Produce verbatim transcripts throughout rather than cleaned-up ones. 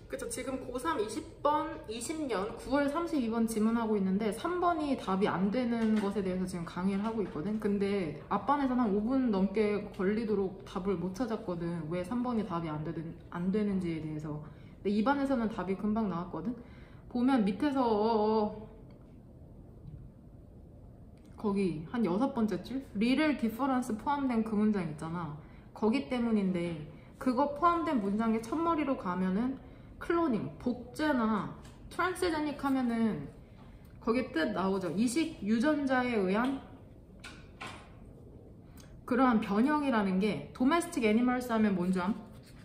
그쵸. 지금 고삼 이십 번, 이십 년 구월 삼십이 번 지문하고 있는데 삼 번이 답이 안 되는 것에 대해서 지금 강의를 하고 있거든. 근데 앞반에서는 한 오 분 넘게 걸리도록 답을 못 찾았거든. 왜 삼 번이 답이 안, 되든, 안 되는지에 대해서. 근데 이 반에서는 답이 금방 나왔거든. 보면 밑에서 어, 어, 거기 한 여섯 번째 줄? 리를 디퍼런스 포함된 그 문장 있잖아. 거기 때문인데 그거 포함된 문장의 첫머리로 가면은 클로닝, 복제나 트랜스제닉 하면은 거기 뜻 나오죠. 이식 유전자에 의한 그러한 변형이라는 게 도메스틱 애니멀스 하면 뭔지 암?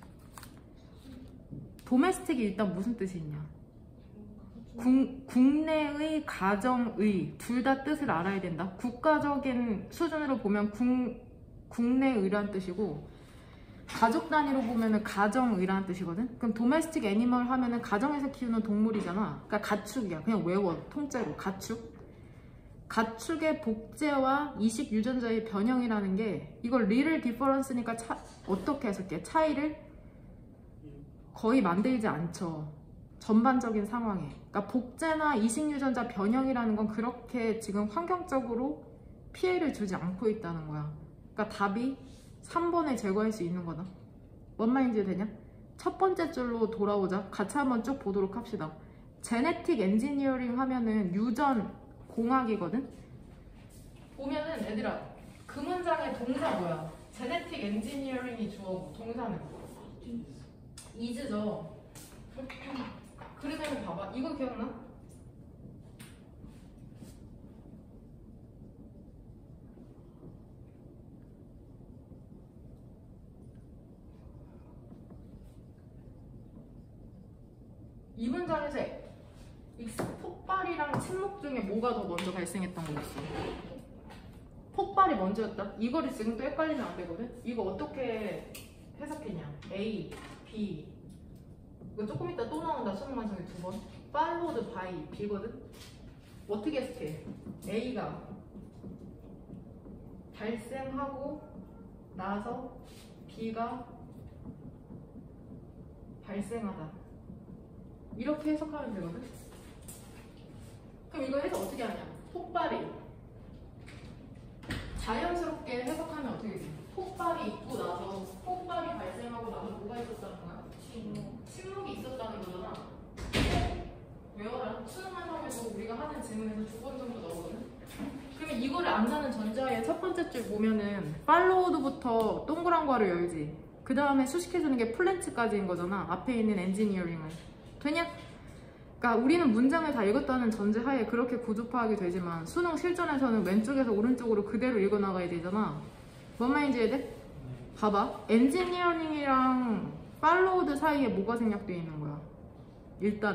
도메스틱이 일단 무슨 뜻이 있냐? 국, 국내의, 가정의 둘 다 뜻을 알아야 된다. 국가적인 수준으로 보면 국, 국내의란 뜻이고 가족 단위로 보면은 가정의라는 뜻이거든. 그럼 도메스틱 애니멀 하면은 가정에서 키우는 동물이잖아. 그러니까 가축이야. 그냥 외워. 통째로 가축. 가축의 복제와 이식 유전자의 변형이라는 게 이걸 리를 디퍼런스니까 차, 어떻게 해석해? 차이를 거의 만들지 않죠. 전반적인 상황에. 그러니까 복제나 이식 유전자 변형이라는 건 그렇게 지금 환경적으로 피해를 주지 않고 있다는 거야. 그러니까 답이 삼 번에 제거할 수 있는 거다. 뭔 말인지 되냐? 첫 번째 줄로 돌아오자. 같이 한번 쭉 보도록 합시다. 제네틱 엔지니어링 하면은 유전 공학이거든? 보면은 얘들아 그 문장의 동사 뭐야? 제네틱 엔지니어링이 주어고 동사는 is죠. 그러면 봐봐. 이거 기억나? 이 문장에서 폭발이랑 침묵 중에 뭐가 더 먼저 발생했던 거였어? 폭발이 먼저였다? 이거를 지금 또 헷갈리면 안 되거든? 이거 어떻게 해석했냐? A, B 이거 조금 이따 또 나온다. 수능 완성에 두 번. followed by B거든? 어떻게 해석해? A가 발생하고 나서 B가 발생하다. 이렇게 해석하면 되거든? 그럼 이거 해석 어떻게 하냐? 폭발이 자연스럽게 해석하면 어떻게 돼? 폭발이 있고 나서 폭발이 발생하고 나서 뭐가 있었다는 거야? 침묵. 침묵이 있었다는 거잖아. 외워라. 수능 완성에서 우리가 하는 질문에서 두 번 정도 나오거든? 그러면 이거를 안다는 전제하에 첫 번째 줄 보면은 팔로우드부터 동그란 괄호 열지. 그 다음에 수식해주는 게 플랜츠까지인 거잖아. 앞에 있는 엔지니어링을. 되냐? 그러니까 우리는 문장을 다 읽었다는 전제하에 그렇게 구조 파악이 되지만 수능 실전에서는 왼쪽에서 오른쪽으로 그대로 읽어나가야 되잖아. 뭔 말인지 이해돼? 봐봐. 엔지니어링이랑 팔로우드 사이에 뭐가 생략되어 있는 거야? 일단은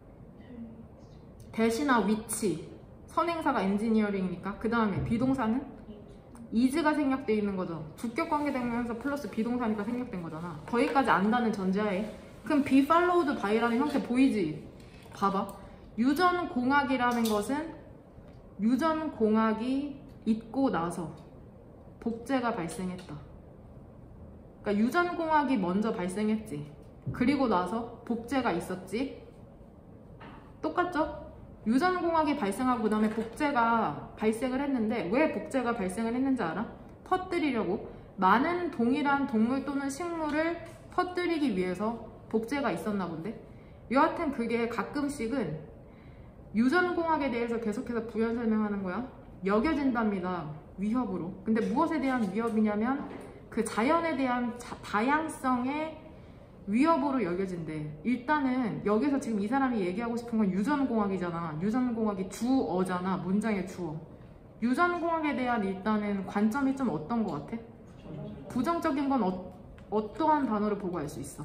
대시나 위치, 선행사가 엔지니어링이니까 그 다음에 비동사는 is가 생략되어 있는 거죠. 주격 관계대명사 플러스 비동사니까 생략된 거잖아. 거기까지 안다는 전제하에 그럼 be followed by라는 형태 보이지? 봐봐. 유전공학이라는 것은 유전공학이 있고 나서 복제가 발생했다. 그러니까 유전공학이 먼저 발생했지. 그리고 나서 복제가 있었지. 똑같죠? 유전공학이 발생하고 그 다음에 복제가 발생을 했는데 왜 복제가 발생을 했는지 알아? 퍼뜨리려고 많은 동일한 동물 또는 식물을 퍼뜨리기 위해서 복제가 있었나 본데? 여하튼 그게 가끔씩은 유전공학에 대해서 계속해서 부연 설명하는 거야. 여겨진답니다. 위협으로. 근데 무엇에 대한 위협이냐면 그 자연에 대한 자, 다양성의 위협으로 여겨진대. 일단은 여기서 지금 이 사람이 얘기하고 싶은 건 유전공학이잖아. 유전공학이 주어잖아. 문장의 주어. 유전공학에 대한 일단은 관점이 좀 어떤 것 같아? 부정적인 건 어, 어떠한 단어를 보고 알 수 있어?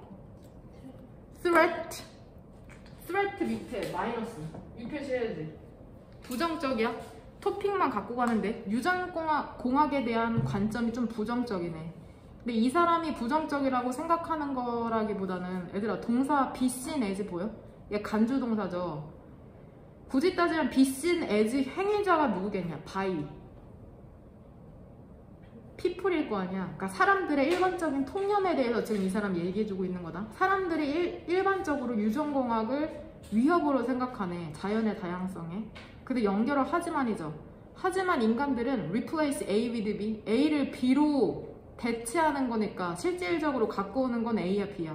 threat. threat 밑에 마이너스. 이 표시해야지. 부정적이야? 토픽만 갖고 가는데 유전공학 공학에 대한 관점이 좀 부정적이네. 근데 이 사람이 부정적이라고 생각하는 거라기보다는 얘들아 동사 be seen as 보여? 얘 간주 동사죠. 굳이 따지면 be seen as 행위자가 누구겠냐? by. people일 거 아니야. 그러니까 사람들의 일반적인 통념에 대해서 지금 이 사람이 얘기해주고 있는 거다. 사람들이 일, 일반적으로 유전공학을 위협으로 생각하네. 자연의 다양성에. 근데 연결을 하지만이죠. 하지만 인간들은 replace A with B, A를 B로 대체하는 거니까 실질적으로 갖고 오는 건 A야 B야?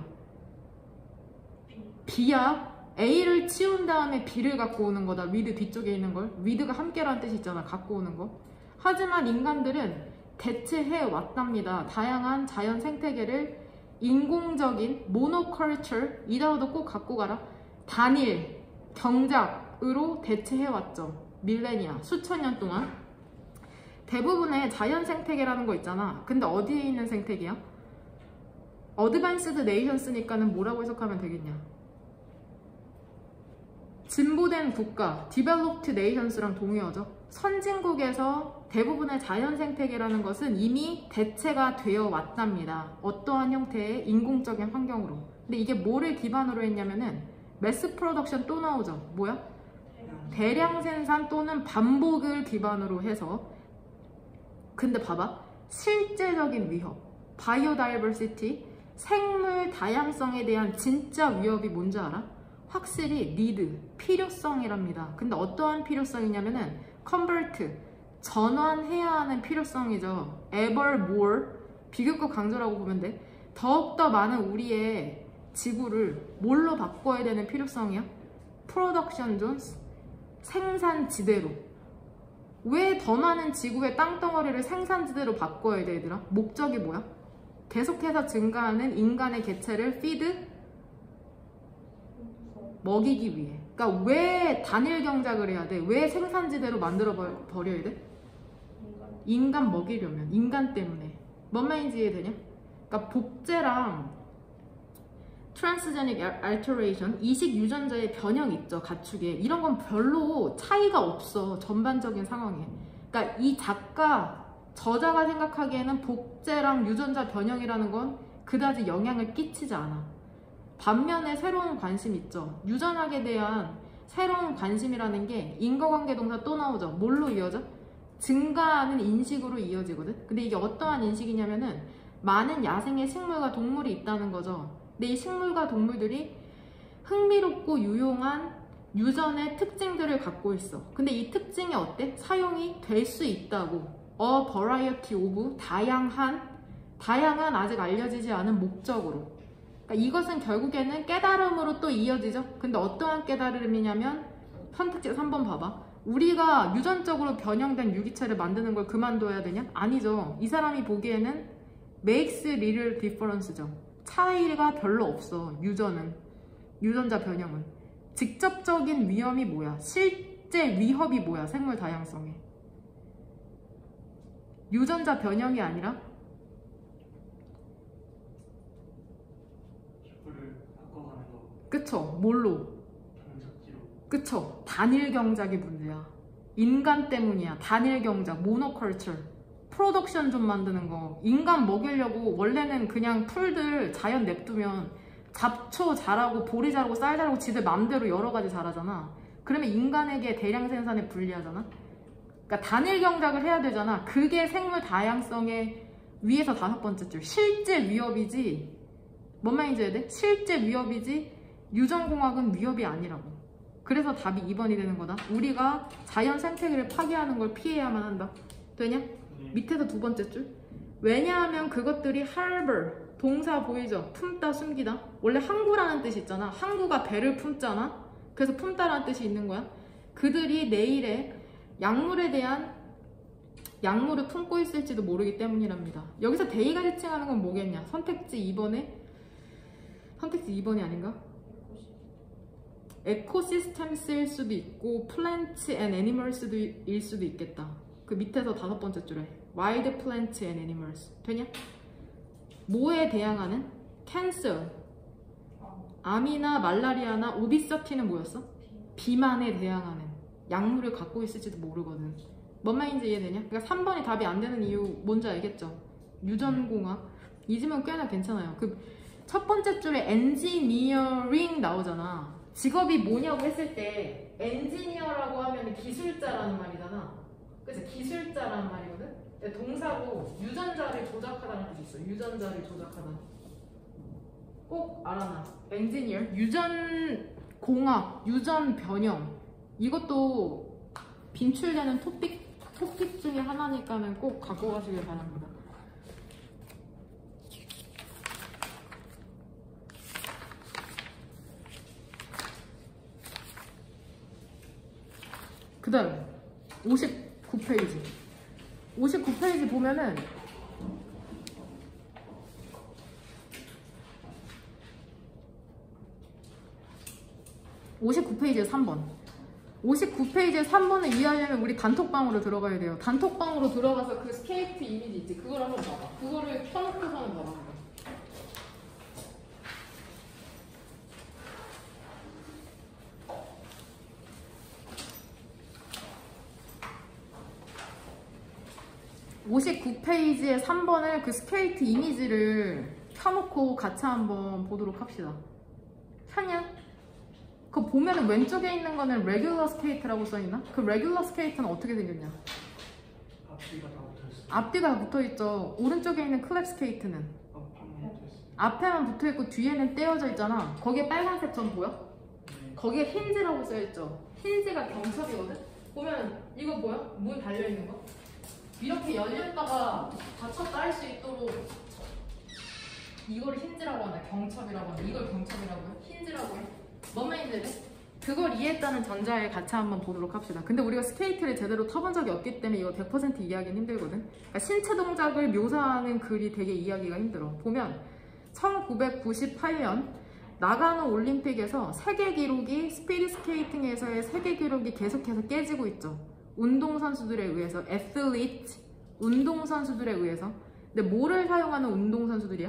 B야? A를 치운 다음에 B를 갖고 오는 거다. with 뒤쪽에 있는 걸. with가 함께라는 뜻이 있잖아. 갖고 오는 거. 하지만 인간들은 대체해 왔답니다. 다양한 자연 생태계를 인공적인 모노컬처, 이 단어도 꼭 갖고 가라. 단일 경작으로 대체해 왔죠. 밀레니아, 수천 년 동안. 대부분의 자연 생태계라는 거 있잖아. 근데 어디에 있는 생태계야? 어드밴스드 네이션스니까는 뭐라고 해석하면 되겠냐? 진보된 국가, 디벨롭드 네이션스랑 동의어죠. 선진국에서 대부분의 자연 생태계라는 것은 이미 대체가 되어 왔답니다. 어떠한 형태의 인공적인 환경으로. 근데 이게 뭐를 기반으로 했냐면은 매스 프로덕션 또 나오죠. 뭐야? 대량 생산 또는 반복을 기반으로 해서. 근데 봐봐. 실제적인 위협, 바이오다이버시티, 생물 다양성에 대한 진짜 위협이 뭔지 알아? 확실히 need, 필요성이랍니다. 근데 어떠한 필요성이냐면은 convert, 전환해야 하는 필요성이죠. ever more, 비교급 강조라고 보면 돼. 더욱더 많은 우리의 지구를 뭘로 바꿔야 되는 필요성이야? production zones, 생산지대로. 왜 더 많은 지구의 땅덩어리를 생산지대로 바꿔야 돼, 얘들아? 목적이 뭐야? 계속해서 증가하는 인간의 개체를 feed, 먹이기 위해. 그러니까 왜 단일 경작을 해야 돼? 왜 생산지대로 만들어 버려야 돼? 인간 먹이려면. 인간 때문에. 뭔 말인지 이해되냐? 그러니까 복제랑 트랜스제닉 알터레이션, 이식 유전자의 변형 있죠, 가축에. 이런 건 별로 차이가 없어, 전반적인 상황에. 그러니까 이 작가, 저자가 생각하기에는 복제랑 유전자 변형이라는 건 그다지 영향을 끼치지 않아. 반면에 새로운 관심 있죠. 유전학에 대한 새로운 관심이라는 게 인과관계 동사 또 나오죠. 뭘로 이어져? 증가하는 인식으로 이어지거든. 근데 이게 어떠한 인식이냐면은 많은 야생의 식물과 동물이 있다는 거죠. 근데 이 식물과 동물들이 흥미롭고 유용한 유전의 특징들을 갖고 있어. 근데 이 특징이 어때? 사용이 될 수 있다고. A variety of, 다양한, 다양한 아직 알려지지 않은 목적으로. 그러니까 이것은 결국에는 깨달음으로 또 이어지죠. 근데 어떠한 깨달음이냐면 선택지 삼 번 봐봐. 우리가 유전적으로 변형된 유기체를 만드는 걸 그만둬야 되냐? 아니죠. 이 사람이 보기에는 makes little difference죠. 차이가 별로 없어. 유전은. 유전자 변형은. 직접적인 위험이 뭐야? 실제 위협이 뭐야? 생물 다양성에. 유전자 변형이 아니라 그쵸? 뭘로? 그쵸? 단일 경작이 문제야. 인간 때문이야. 단일 경작, 모노컬처. 프로덕션 좀 만드는 거. 인간 먹이려고 원래는 그냥 풀들 자연 냅두면 잡초 자라고 보리 자라고 쌀 자라고 지들 맘대로 여러 가지 자라잖아. 그러면 인간에게 대량 생산에 불리하잖아. 그러니까 단일 경작을 해야 되잖아. 그게 생물 다양성에 위에서 다섯 번째 줄. 실제 위협이지. 뭔 말인지 해야 돼? 실제 위협이지 유전공학은 위협이 아니라고. 그래서 답이 이 번이 되는 거다. 우리가 자연 생태계를 파괴하는 걸 피해야만 한다. 되냐? 네. 밑에서 두 번째 줄. 왜냐하면 그것들이 harbor, 동사 보이죠? 품다, 숨기다. 원래 항구라는 뜻이 있잖아. 항구가 배를 품잖아. 그래서 품다라는 뜻이 있는 거야. 그들이 내일에 약물에 대한 약물을 품고 있을지도 모르기 때문이랍니다. 여기서 대의가 지칭하는 건 뭐겠냐? 선택지 이 번에 선택지 이 번이 아닌가? 에코시스템스일 수도 있고 플랜트 앤 애니멀스일 수도 있겠다. 그 밑에서 다섯 번째 줄에 와일드 플랜트 앤 애니멀스. 되냐? 뭐에 대항하는? 캔서, 암이나 말라리아나 오비서티는 뭐였어? 비만에 대항하는. 약물을 갖고 있을지도 모르거든. 뭔 말인지 이해되냐? 그러니까 삼 번이 답이 안 되는 이유 뭔지 알겠죠? 유전공학. 이 질문 꽤나 괜찮아요. 그 첫 번째 줄에 엔지니어링 나오잖아. 직업이 뭐냐고 했을 때 엔지니어라고 하면 기술자라는 말이잖아. 그치? 기술자라는 말이거든? 네, 동사고 유전자를 조작하다는 뜻이 있어. 유전자를 조작하다. 꼭 알아놔. 엔지니어, 유전 공학, 유전 변형. 이것도 빈출되는 토픽 토픽 중에 하나니까는 꼭 갖고 가시길 바랍니다. 그 다음 오십구 페이지 오십구 페이지 보면은 오십구 페이지에 삼 번 오십구 페이지에 삼 번을 이해하려면 우리 단톡방으로 들어가야 돼요. 단톡방으로 들어가서 그 스케이트 이미지 있지? 그걸 한번 봐봐. 그거를 켜놓고서는 봐봐. 오십구 페이지에 삼 번을 그 스케이트 이미지를 켜놓고 같이 한번 보도록 합시다. 켰냐? 그거 보면은 왼쪽에 있는 거는 레귤러 스케이트라고 써있나? 그 레귤러 스케이트는 어떻게 생겼냐? 앞뒤가 다 붙어있어. 앞뒤가 붙어있죠. 오른쪽에 있는 클랩 스케이트는 앞에만 붙어있고 뒤에는 떼어져 있잖아. 거기에 빨간색 점 보여? 네. 거기에 힌지라고 써있죠. 힌지가 경첩이거든? 보면 이거 뭐야? 문 달려있는 거? 이렇게 열렸다가 닫혔다 할 수 있도록 이걸 힌지라고 하나? 경첩이라고 하나? 이걸 경첩이라고 해? 힌지라고 해? 뭔 말인지 돼? 그걸 이해했다는 전자에 같이 한번 보도록 합시다. 근데 우리가 스케이트를 제대로 타본 적이 없기 때문에 이거 백 퍼센트 이해하기는 힘들거든. 그러니까 신체 동작을 묘사하는 글이 되게 이해하기가 힘들어. 보면 천구백구십팔 년 나가노 올림픽에서 세계 기록이 스피드 스케이팅에서의 세계 기록이 계속해서 깨지고 있죠. 운동선수들에 의해서, 애슬리트, 운동선수들에 의해서. 근데 뭐를 사용하는 운동선수들이야?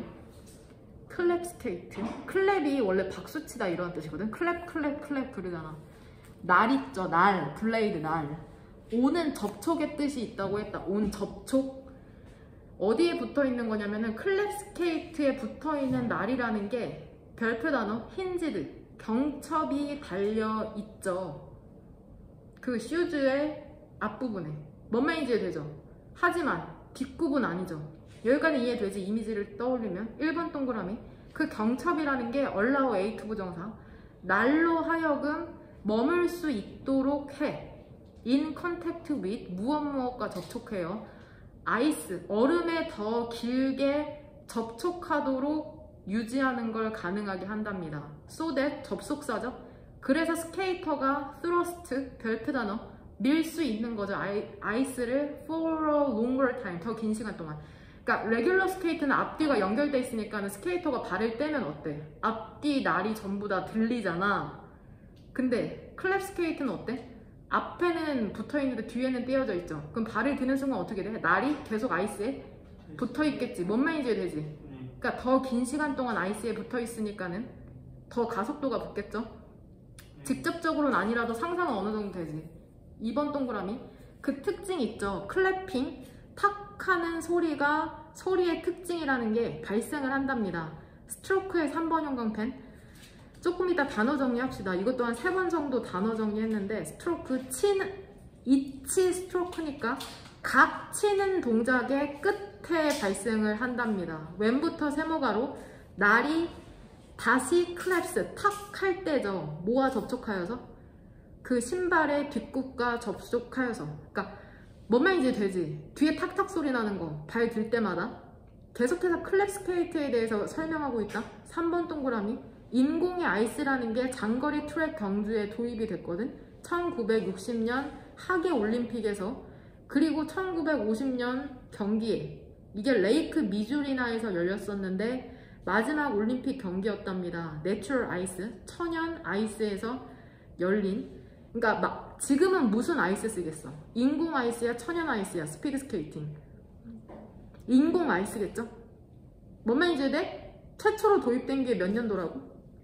클랩 스케이트. 클랩이 원래 박수치다 이런 뜻이거든. 클랩, 클랩, 클랩 그러잖아. 날 있죠, 날. 블레이드, 날. 온은 접촉의 뜻이 있다고 했다. 온 접촉. 어디에 붙어 있는 거냐면은 클랩 스케이트에 붙어 있는 날이라는 게 별표 단어, 힌지드, 경첩이 달려 있죠. 그 슈즈의 앞부분에. 뭔 말인지 이해되죠? 하지만 뒷부분 아니죠. 여기까지 이해되지? 이미지를 떠올리면 일 번 동그라미. 그 경첩이라는 게 allow A to 부정사. 날로 하여금 머물 수 있도록 해. in contact with 무엇 무엇과 접촉해요. 아이스, 얼음에 더 길게 접촉하도록 유지하는 걸 가능하게 한답니다. so that, 접속사죠. 그래서 스케이터가 thrust, 별표 단어, 밀 수 있는 거죠. 아이, 아이스를 for a longer time, 더 긴 시간 동안. 그러니까 레귤러 스케이트는 앞뒤가 연결돼 있으니까 스케이터가 발을 떼면 어때? 앞뒤 날이 전부 다 들리잖아. 근데 클랩 스케이트는 어때? 앞에는 붙어있는데 뒤에는 떼어져 있죠. 그럼 발을 드는 순간 어떻게 돼? 날이 계속 아이스에 붙어있겠지. 뭔 말인지 되지? 그러니까 더 긴 시간 동안 아이스에 붙어있으니까는 더 가속도가 붙겠죠? 직접적으로는 아니라도 상상은 어느 정도 되지. 이 번 동그라미. 그 특징 있죠? 클래핑. 탁 하는 소리가 소리의 특징이라는 게 발생을 한답니다. 스트로크의 삼 번 형광펜. 조금 이따 단어 정리합시다. 이것 또한 세 번 정도 단어 정리했는데 스트로크 치는 이치 스트로크니까 각 치는 동작의 끝에 발생을 한답니다. 왼부터 세모가로 날이 다시 클랩스 탁 할 때죠. 뭐와 접촉하여서? 그 신발의 뒷굽과 접촉하여서. 그러니까 뭔 말인지 되지? 뒤에 탁탁 소리 나는 거 발 들 때마다. 계속해서 클랩 스케이트에 대해서 설명하고 있다. 삼 번 동그라미. 인공의 아이스라는 게 장거리 트랙 경주에 도입이 됐거든. 천구백육십 년 하계 올림픽에서. 그리고 천구백오십 년 경기에. 이게 레이크 미주리나에서 열렸었는데 마지막 올림픽 경기였답니다. 내추럴 아이스, 천연 아이스에서 열린. 그러니까 막 지금은 무슨 아이스 쓰겠어? 인공 아이스야, 천연 아이스야, 스피드 스케이팅. 인공 아이스겠죠? 뭔 말인지 돼? 최초로 도입된 게 몇 년도라고?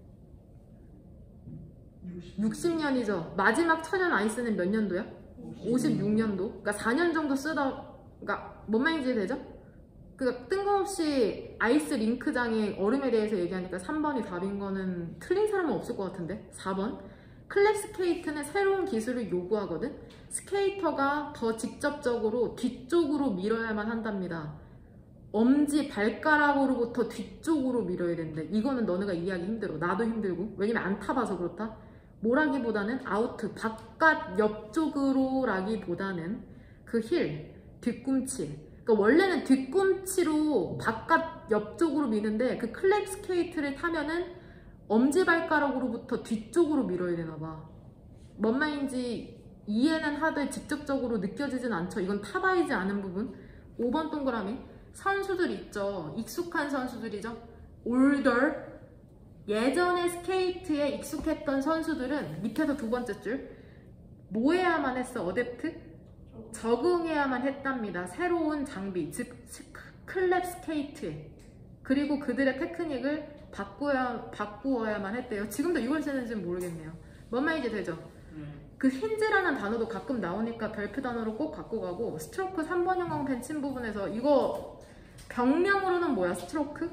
육십 년이죠. 마지막 천연 아이스는 몇 년도야? 오십육 년도. 그러니까 사 년 정도 쓰다. 그러니까 뭔 말인지 되죠? 그러니까 뜬금없이 아이스 링크장의 얼음에 대해서 얘기하니까 삼 번이 답인 거는 틀린 사람은 없을 것 같은데. 사 번. 클랩 스케이트는 새로운 기술을 요구하거든. 스케이터가 더 직접적으로 뒤쪽으로 밀어야만 한답니다. 엄지 발가락으로부터 뒤쪽으로 밀어야 된대. 이거는 너네가 이해하기 힘들어. 나도 힘들고. 왜냐면 안 타봐서 그렇다. 뭐라기보다는 아우트, 바깥 옆쪽으로 라기보다는 그 힐, 뒤꿈치. 그러니까 원래는 뒤꿈치로 바깥 옆쪽으로 미는데 그 클랩 스케이트를 타면은 엄지발가락으로부터 뒤쪽으로 밀어야 되나봐. 뭔 말인지 이해는 하되 직접적으로 느껴지진 않죠. 이건 타봐야지 아는 부분. 오 번 동그라미. 선수들 있죠. 익숙한 선수들이죠. older. 예전에 스케이트에 익숙했던 선수들은 밑에서 두 번째 줄. 뭐 해야만 했어? 어댑트? 적응해야만 했답니다. 새로운 장비, 즉 클랩 스케이트에. 그리고 그들의 테크닉을 바꾸어야, 바꾸어야만 했대요. 지금도 이걸 쓰는지는 모르겠네요. 뭔 말인지 되죠? 네. 그 힌즈라는 단어도 가끔 나오니까 별표 단어로 꼭 갖고 가고, 스트로크 삼 번 형광 펜친 부분에서 이거 병명으로는 뭐야? 스트로크?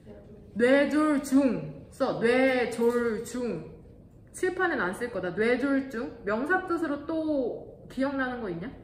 뇌졸중 써. 뇌졸중. 칠판엔 안 쓸 거다. 뇌졸중. 명사 뜻으로 또 기억나는 거 있냐?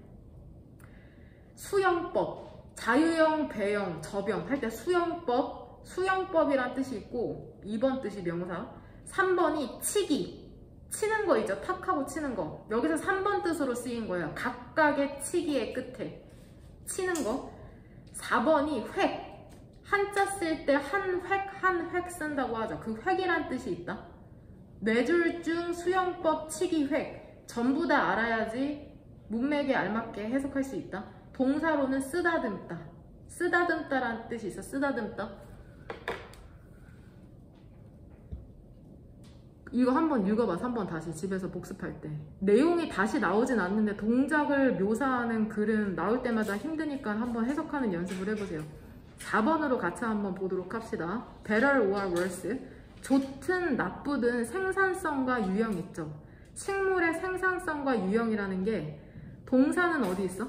수영법. 자유형, 배영, 저병 할 때 수영법, 수영법이란 뜻이 있고, 이 번 뜻이 명사. 삼 번이 치기. 치는 거 있죠? 탁하고 치는 거. 여기서 삼 번 뜻으로 쓰인 거예요. 각각의 치기의 끝에 치는 거. 사 번이 획. 한자 쓸 때 한 획, 한 획 쓴다고 하죠. 그 획이란 뜻이 있다. 뇌졸중, 수영법, 치기, 획. 전부 다 알아야지 문맥에 알맞게 해석할 수 있다. 동사로는 쓰다듬다. 쓰다듬다라는 뜻이 있어. 쓰다듬다. 이거 한번 읽어봐. 삼 번 다시 집에서 복습할 때. 내용이 다시 나오진 않는데 동작을 묘사하는 글은 나올 때마다 힘드니까 한번 해석하는 연습을 해보세요. 사 번으로 같이 한번 보도록 합시다. better or worse. 좋든 나쁘든 생산성과 유형 있죠. 식물의 생산성과 유형이라는 게 동사는 어디 있어?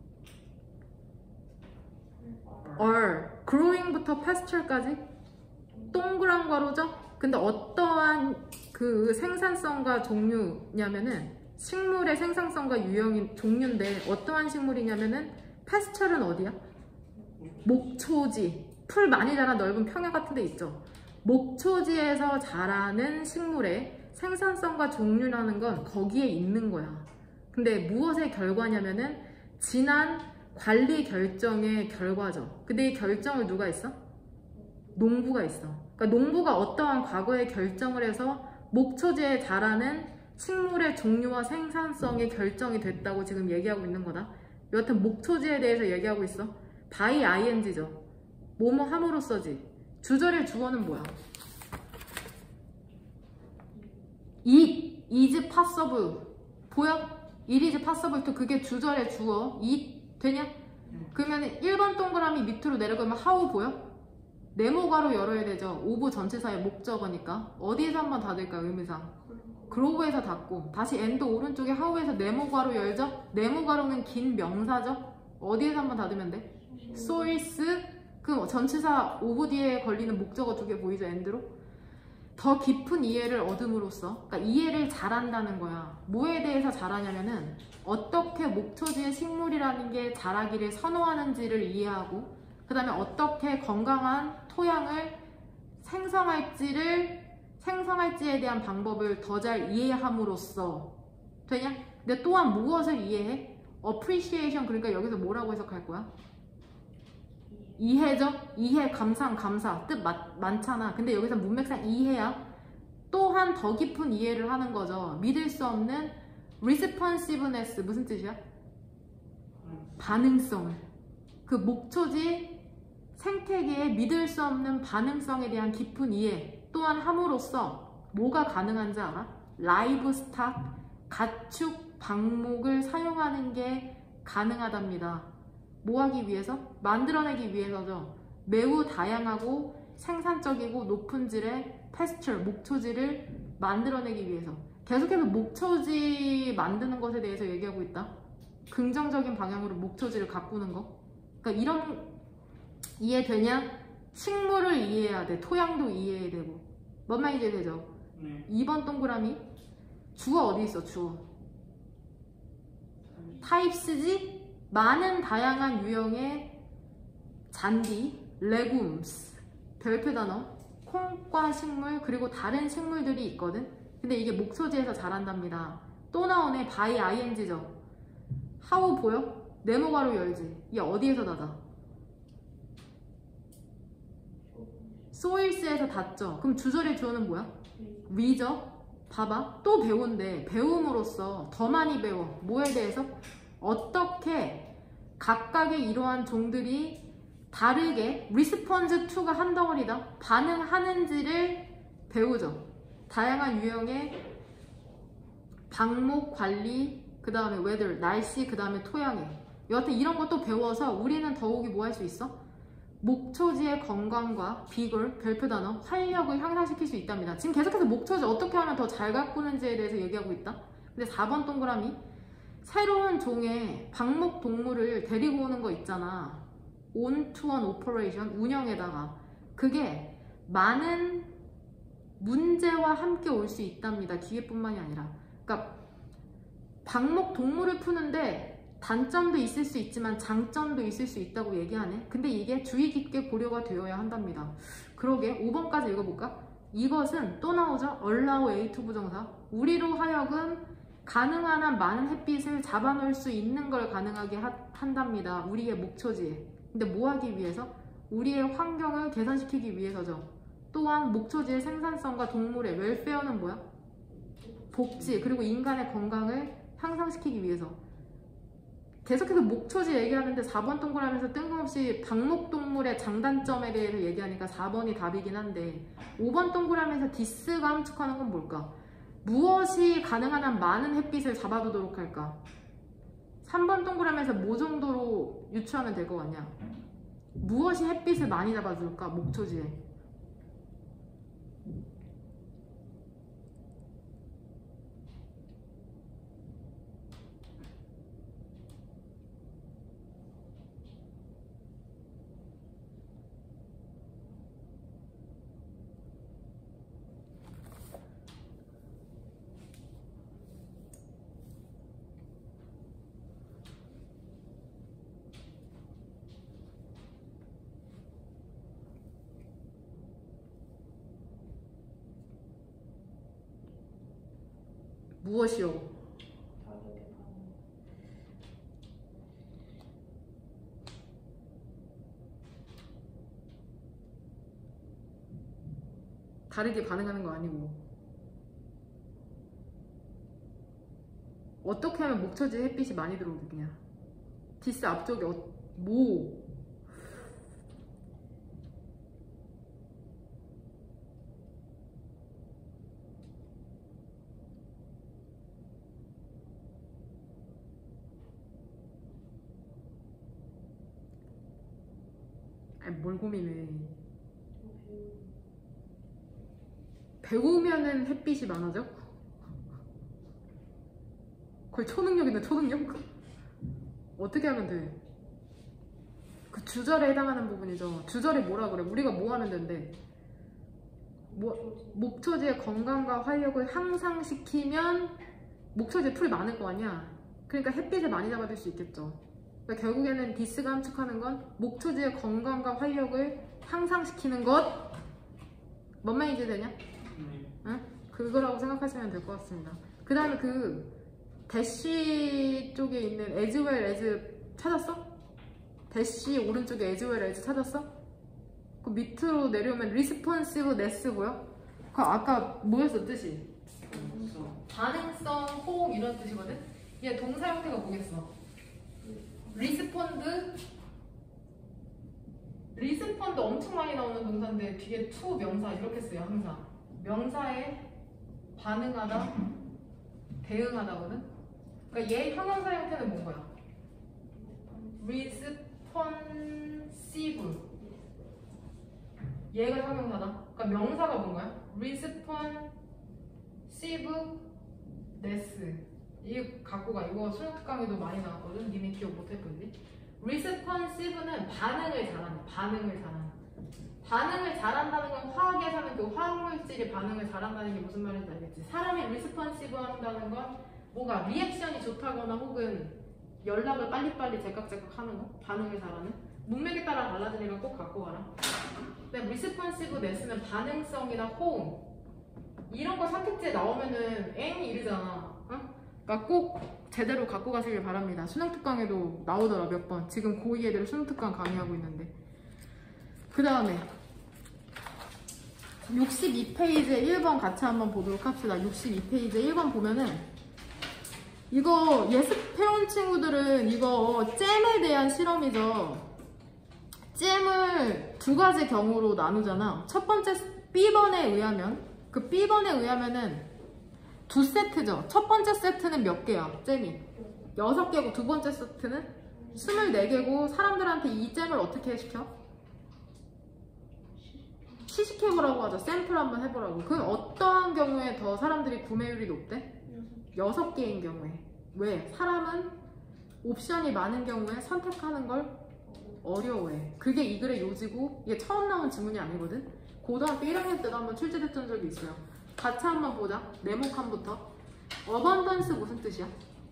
or. growing부터 pasture까지 동그란 괄호죠? 근데 어떠한 그 생산성과 종류냐면은 식물의 생산성과 유형인 종류인데 어떠한 식물이냐면은 pasture는 어디야? 목초지. 풀 많이 자란 넓은 평야 같은 데 있죠. 목초지에서 자라는 식물의 생산성과 종류라는 건 거기에 있는 거야. 근데 무엇의 결과냐면은 지난 관리 결정의 결과죠. 근데 이 결정을 누가 했어? 농부가 있어. 그러니까 농부가 어떠한 과거에 결정을 해서 목초지에 자라는 식물의 종류와 생산성의 결정이 됐다고 지금 얘기하고 있는 거다. 여하튼 목초지에 대해서 얘기하고 있어. by ing죠. 뭐뭐 함으로써지. 주절의 주어는 뭐야? it is possible. 보여? it is possible to. 그게 주절의 주어. it 되냐? 그러면 일 번 동그라미 밑으로 내려가면 how 보여? 네모가로 열어야 되죠. 오브 전체사의 목적어니까. 어디에서 한번 닫을까? 의미상 그로브에서 닫고, 다시 and 오른쪽에 how에서 네모가로 열죠. 네모가로는 긴 명사죠. 어디에서 한번 닫으면 돼? source. 그 전치사 오브 뒤에 걸리는 목적어 두 개 보이죠? and로. 더 깊은 이해를 얻음으로써, 그러니까 이해를 잘한다는 거야. 뭐에 대해서 잘하냐면은 어떻게 목초지의 식물이라는 게 자라기를 선호하는지를 이해하고, 그 다음에 어떻게 건강한 토양을 생성할지를 생성할지에 대한 방법을 더 잘 이해함으로써. 되냐? 근데 또한 무엇을 이해해? appreciation. 그러니까 여기서 뭐라고 해석할 거야? 이해죠? 이해, 감상, 감사. 뜻 마, 많잖아. 근데 여기서 문맥상 이해야. 또한 더 깊은 이해를 하는 거죠. 믿을 수 없는 responsiveness. 무슨 뜻이야? 반응성. 그 목초지 생태계의 믿을 수 없는 반응성에 대한 깊은 이해 또한 함으로써 뭐가 가능한지 알아? 라이브 스탁, 가축, 방목을 사용하는 게 가능하답니다. 뭐 하기 위해서? 만들어내기 위해서죠. 매우 다양하고 생산적이고 높은 질의 패스처, 목초지를 만들어내기 위해서. 계속해서 목초지 만드는 것에 대해서 얘기하고 있다. 긍정적인 방향으로 목초지를 가꾸는 거. 그러니까 이런 이해되냐? 식물을 이해해야 돼. 토양도 이해해야 되고. 뭔 말인지 되죠? 네. 이 번 동그라미. 주어 어디 있어? 주어. 타입스지? 많은 다양한 유형의 잔디, 레굼스, 별표 단어, 콩과 식물, 그리고 다른 식물들이 있거든? 근데 이게 목소지에서 자란답니다. 또 나오네. by ing죠. how 보여? 네모 가로 열지. 이게 어디에서 닫아? soils에서 닫죠. 그럼 주절의 주어는 뭐야? 위죠? 봐봐. 또 배운대. 배움으로써 더 많이 배워. 뭐에 대해서? 어떻게 각각의 이러한 종들이 다르게 response to가 한 덩어리다. 반응하는지를 배우죠. 다양한 유형의 방목 관리, 그 다음에 weather, 날씨, 그 다음에 토양에. 여하튼 이런 것도 배워서 우리는 더욱이 뭐 할 수 있어? 목초지의 건강과 비걸, 별표 단어, 활력을 향상시킬 수 있답니다. 지금 계속해서 목초지 어떻게 하면 더 잘 가꾸는지에 대해서 얘기하고 있다. 근데 사 번 동그라미, 새로운 종의 방목 동물을 데리고 오는 거 있잖아. on-to-one operation, 운영에다가. 그게 많은 문제와 함께 올 수 있답니다. 기계뿐만이 아니라. 그러니까 방목 동물을 푸는데 단점도 있을 수 있지만 장점도 있을 수 있다고 얘기하네. 근데 이게 주의 깊게 고려가 되어야 한답니다. 그러게 오 번까지 읽어볼까? 이것은 또 나오죠. allow A to 부정사. 우리로 하여금 가능한 한 많은 햇빛을 잡아놓을 수 있는 걸 가능하게 하, 한답니다. 우리의 목초지에. 근데 뭐 하기 위해서? 우리의 환경을 개선시키기 위해서죠. 또한 목초지의 생산성과 동물의 웰페어는 뭐야? 복지, 그리고 인간의 건강을 향상시키기 위해서. 계속해서 목초지 얘기하는데 사 번 동그라미에서 뜬금없이 방목동물의 장단점에 대해서 얘기하니까 사 번이 답이긴 한데, 오 번 동그라미에서 디스가 함축하는 건 뭘까? 무엇이 가능한 한 많은 햇빛을 잡아두도록 할까? 삼 번 동그라미에서 뭐 정도로 유추하면 될 것 같냐? 무엇이 햇빛을 많이 잡아줄까? 목초지에. 무엇이요? 다르게 반응하는 거 아니고, 어떻게 하면 목초지에 햇빛이 많이 들어오겠냐? 디스 앞쪽에 어, 뭐? 아니, 뭘 고민해. 배우면은 햇빛이 많아져? 거의 초능력인데 초능력? 어떻게 하면 돼? 그 주절에 해당하는 부분이죠. 주절이 뭐라 그래? 우리가 뭐 하면 된대? 뭐, 목초지의 건강과 활력을 향상시키면 목초지에 풀이 많을 거 아니야? 그러니까 햇빛을 많이 잡아줄 수 있겠죠. 그러니까 결국에는 디스가 함축하는 건 목초지의 건강과 활력을 향상시키는 것. 뭔만 이해되냐? 응? 그거라고 생각하시면 될 것 같습니다. 그 다음에 그 대시 쪽에 있는 as well as 찾았어? 대시 오른쪽에 as well as 찾았어? 그 밑으로 내려오면 responsiveness 보여? 그 아까 뭐였어 뜻이? 반응성, 호응 이런 뜻이거든? 얘 동사 형태가 뭐겠어? respond? respond 엄청 많이 나오는 동사인데 뒤에 to 명사 이렇게 써요 항상. 명사에 반응하다, 대응하다거든? 그러니까 얘 형용사 형태는 뭔 거야? responsive. 얘가 형용사다. 그러니까 명사가 뭔 거야? responsiveness. 이게 갖고 가. 이거 수능 강의도 많이 나왔거든. 니네 기억 못할 건데. responsive는 반응을 잘하는, 반응을 잘하는. 반응을 잘한다는 건 화학에서는 그 화학물질이 반응을 잘한다는 게 무슨 말인지 알겠지? 사람이 리스폰시브 한다는 건 뭐가 리액션이 좋다거나 혹은 연락을 빨리빨리 제깍제깍 하는 거? 반응을 잘하는? 문맥에 따라 달라지니까 꼭 갖고 가라. 근데 리스폰시브네스는 반응성이나 호응 이런 거 선택지에 나오면은 엥 이러잖아. 응? 그러니까 꼭 제대로 갖고 가시길 바랍니다. 수능 특강에도 나오더라 몇 번. 지금 고이 애들 수능 특강 강의하고 있는데. 그 다음에 육십이 페이지에 일 번 같이 한번 보도록 합시다. 육십이 페이지에 일 번 보면은 이거 예습해온 친구들은 이거 잼에 대한 실험이죠. 잼을 두 가지 경우로 나누잖아. 첫 번째 B번에 의하면 그 B번에 의하면은 두 세트죠. 첫 번째 세트는 몇 개야? 잼이 여섯 개고 두 번째 세트는 스물네 개고 사람들한테 이 잼을 어떻게 시켜? 시식해보라고 하죠. 샘플 한번 해보라고. 그럼 어떠한 경우에 더 사람들이 구매율이 높대? 여섯 개인 경우에. 왜? 사람은 옵션이 많은 경우에 선택하는 걸 어려워해. 그게 이 글의 요지고 이게 처음 나온 지문이 아니거든. 고등학교 일 학년 때도 한번 출제됐던 적이 있어요. 같이 한번 보자. 네모칸부터. 어번던스 무슨 뜻이야?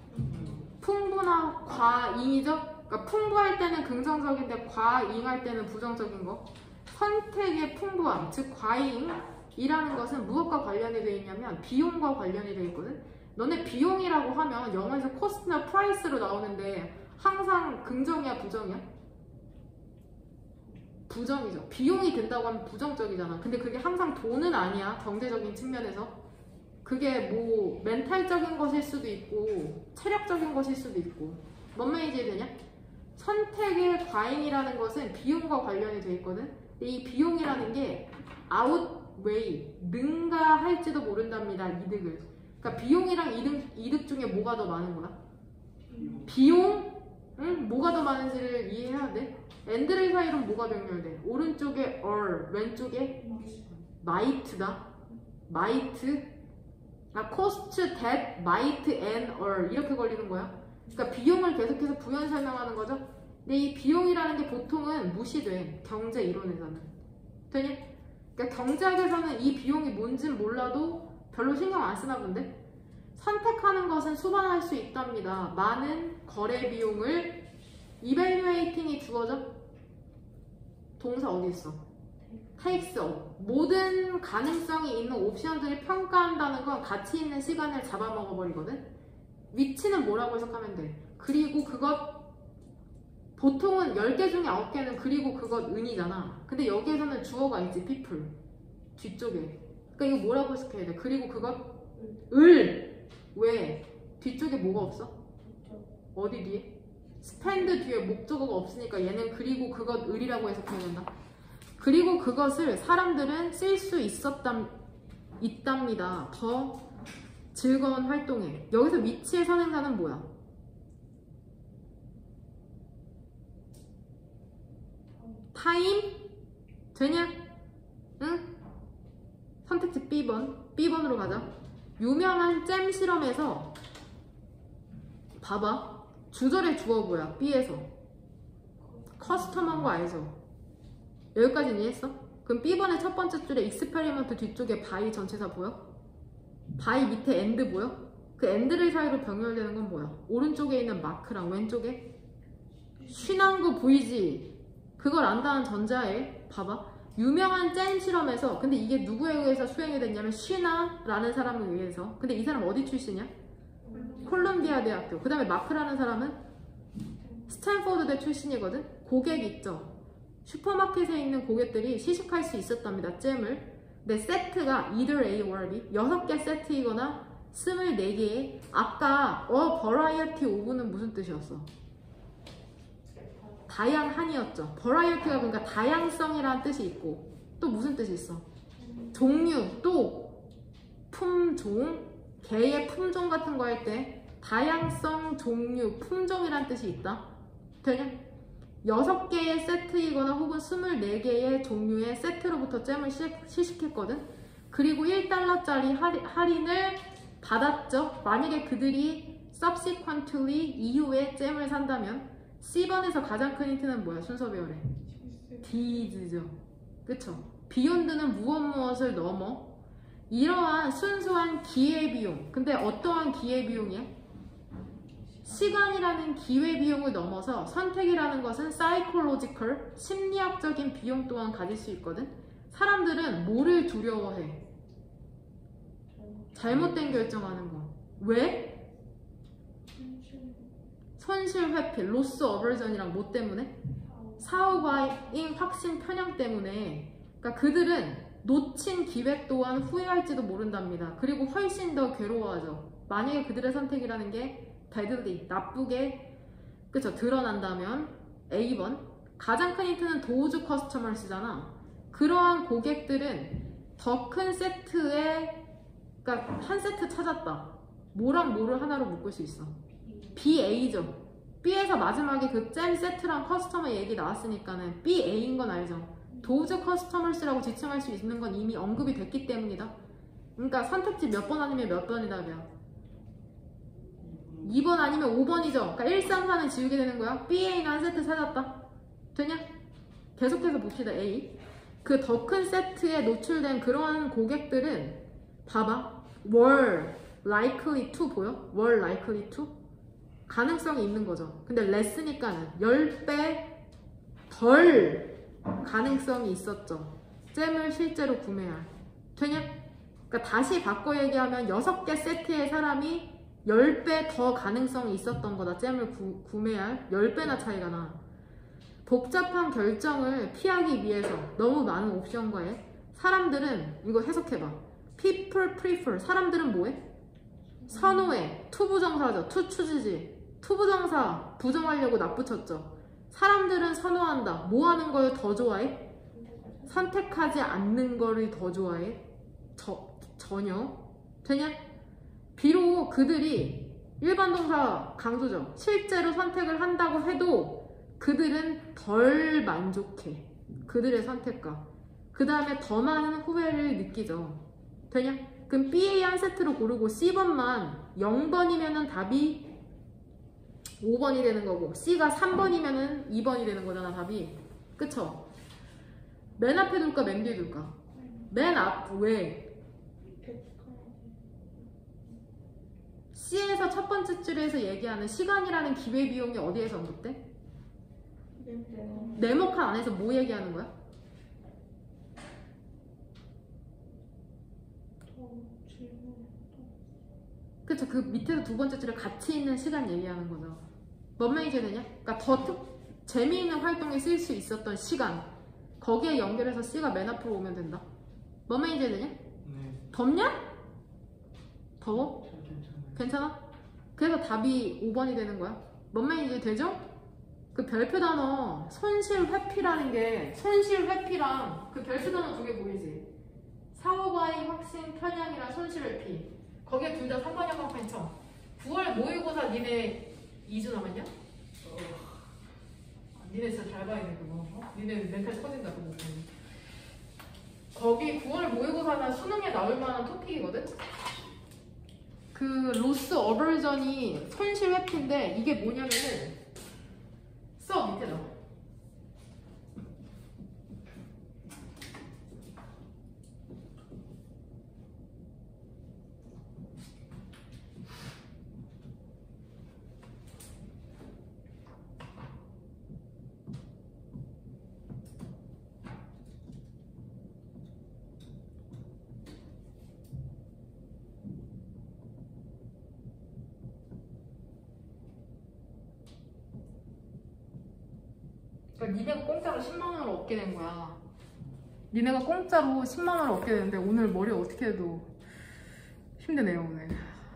풍부나 과잉이죠? 그러니까 풍부할 때는 긍정적인데 과잉할 때는 부정적인 거. 선택의 풍부함, 즉 과잉이라는 것은 무엇과 관련이 되어 있냐면 비용과 관련이 되어 있거든. 너네 비용이라고 하면 영어에서 코스트나 프라이스로 나오는데 항상 긍정이야 부정이야? 부정이죠. 비용이 된다고 하면 부정적이잖아. 근데 그게 항상 돈은 아니야. 경제적인 측면에서. 그게 뭐 멘탈적인 것일 수도 있고 체력적인 것일 수도 있고. 뭔 말인지 이해되냐? 선택의 과잉이라는 것은 비용과 관련이 되어 있거든. 이 비용이라는 게 outweigh, 능가할지도 모른답니다. 이득을. 그러니까 비용이랑 이득, 이득 중에 뭐가 더 많은 거야? 비용? 응? 뭐가 더 많은지를 이해해야 돼. and를 사이로 뭐가 병렬돼? 오른쪽에 or, 왼쪽에 might다. might. 아, cost, that, might, and, or 이렇게 걸리는 거야. 그러니까 비용을 계속해서 부연 설명하는 거죠. 근데 이 비용이라는 게 보통은 무시돼. 경제 이론에서는. 되니? 그러니까 경제학에서는 이 비용이 뭔진 몰라도 별로 신경 안 쓰나 본데? 선택하는 것은 수반할 수 있답니다. 많은 거래 비용을 evaluating이 주어져? 동사 어디 있어? takes up. 모든 가능성이 있는 옵션들을 평가한다는 건 가치 있는 시간을 잡아먹어버리거든? 위치는 뭐라고 해석하면 돼? 그리고 그것 보통은 열 개 중에 아홉 개는 그리고 그것 은이잖아. 근데 여기에서는 주어가 있지. people. 뒤쪽에. 그러니까 이거 뭐라고 해석해야 돼? 그리고 그것 을. 왜? 뒤쪽에 뭐가 없어? 어디 뒤에? spend 뒤에 목적어가 없으니까 얘는 그리고 그것 을이라고 해석해야 된다. 그리고 그것을 사람들은 쓸 수 있었담, 있답니다. 더 즐거운 활동에. 여기서 위치의 선행사는 뭐야? 타임? 되냐? 응? 선택지 B번. B번으로 가자. 유명한 잼 실험에서 봐봐. 주절의 주어 뭐야? B에서. 커스텀한 거 알죠? 여기까지는 이해했어? 그럼 B번의 첫 번째 줄에 익스페리먼트 뒤쪽에 바이 전체사 보여? 바이 밑에 엔드 보여? 그 엔드를 사이로 병렬되는 건 뭐야? 오른쪽에 있는 마크랑 왼쪽에 쉬난 거 보이지? 그걸 안다는 전자에 봐봐. 유명한 잼 실험에서 근데 이게 누구에 의해서 수행이 됐냐면 쉬나라는 사람에 의해서. 근데 이 사람 어디 출신이야? 콜롬비아 대학교. 그 다음에 마크라는 사람은 스탠포드대 출신이거든. 고객 있죠. 슈퍼마켓에 있는 고객들이 시식할 수 있었답니다. 잼을. 근데 세트가 either A or B 여섯 개 세트이거나 스물네 개의 아까 어 variety of는 무슨 뜻이었어? 다양한이었죠. variety가 그러니까 다양성이라는 뜻이 있고 또 무슨 뜻이 있어? 종류, 또 품종, 개의 품종 같은 거 할 때 다양성, 종류, 품종이라는 뜻이 있다. 되냐? 여섯 개의 세트이거나 혹은 스물네 개의 종류의 세트로부터 잼을 시식했거든. 그리고 일 달러짜리 할인을 받았죠. 만약에 그들이 subsequently 이후에 잼을 산다면 C번에서 가장 큰 힌트는 뭐야? 순서 배열에 D죠. 그쵸? beyond는 무엇 무엇을 넘어 이러한 순수한 기회비용. 근데 어떠한 기회비용이야? 시간이라는 기회비용을 넘어서 선택이라는 것은 psychological, 심리학적인 비용 또한 가질 수 있거든. 사람들은 뭐를 두려워해? 잘못된 결정하는 거. 왜? 손실 회피, 로스 어버전이랑 뭐 때문에? 사후과잉 확신 편향 때문에. 그러니까 그들은 놓친 기회 또한 후회할지도 모른답니다. 그리고 훨씬 더 괴로워하죠. 만약에 그들의 선택이라는 게 badly, 나쁘게 그쵸 드러난다면. 에이 번 가장 큰 힌트는 도우즈 커스터머스잖아. 그러한 고객들은 더 큰 세트에, 그러니까 한 세트 찾았다. 뭐랑 뭐를 하나로 묶을 수 있어? 비에이죠. B에서 마지막에 그 잼 세트랑 커스터머 얘기 나왔으니까는 비에이인 건 알죠. 도우즈 커스터머스라고 지칭할 수 있는 건 이미 언급이 됐기 때문이다. 그러니까 선택지 몇 번 아니면 몇 번이다면 이 번 아니면 오 번이죠. 그러니까 일, 삼, 사는 지우게 되는 거야. 비에이는 한 세트 찾았다. 되냐? 계속해서 봅시다. A. 그 더 큰 세트에 노출된 그러한 고객들은 봐봐. were likely to 보여? were likely to? 가능성이 있는 거죠. 근데 less니까는 십 배 덜 가능성이 있었죠. 잼을 실제로 구매할. 되냐? 그러니까 다시 바꿔 얘기하면 여섯 개 세트의 사람이 십 배 더 가능성이 있었던 거다. 잼을 구, 구매할 십 배나 차이가 나. 복잡한 결정을 피하기 위해서 너무 많은 옵션과에 사람들은 이거 해석해봐. people prefer 사람들은 뭐해? 선호해. 투부정사죠. 투추지지. 투부정사 부정하려고 납붙였죠. 사람들은 선호한다. 뭐 하는 걸 더 좋아해? 선택하지 않는 거를 더 좋아해? 저, 전혀. 되냐? 비록 그들이 일반 동사 강조죠. 실제로 선택을 한다고 해도 그들은 덜 만족해. 그들의 선택과. 그 다음에 더 많은 후회를 느끼죠. 되냐? 그럼 비에이 한 세트로 고르고 씨 번만 영 번이면은 답이 오 번이 되는 거고 C가 삼 번이면은 이 번이 되는 거잖아. 답이. 그쵸? 맨 앞에 둘까 맨 뒤에 둘까? 맨 앞. 왜? C에서 첫 번째 줄에서 얘기하는 시간이라는 기회비용이 어디에서 언급돼? 네모칸 안에서 뭐 얘기하는 거야? 그쵸? 그 밑에서 두 번째 줄에 같이 있는 시간 얘기하는 거죠. 뭔 말인지 되냐? 그러니까 더 특, 재미있는 활동에 쓸 수 있었던 시간, 거기에 연결해서 C가 맨 앞으로 오면 된다. 뭔 말인지 되냐? 네. 덥냐? 더워? 괜찮아요. 괜찮아? 그래서 답이 오 번이 되는 거야. 뭔 말인지 되죠? 그 별표 단어 손실 회피라는 게 손실 회피랑 그 별표 단어 두 개 보이지? 사후과잉 확신 편향이랑 손실 회피. 거기에 둘 다 삼 번 영역 펜쳐. 구월 모의고사 니네 이 주 남았냐? 어. 니네 진짜 잘 봐야 돼 그거. 어? 니네 멘탈 터진다 그거. 거기 구월 모의고사나 수능에 나올 만한 토픽이거든? 그 로스 어버전이 손실 회피인데 이게 뭐냐면은 써 밑에다. 그러니까 니네가 공짜로 십만 원을 얻게 된 거야. 니네가 공짜로 십만 원을 얻게 되는데 오늘 머리 어떻게 해도 힘드네요 오늘.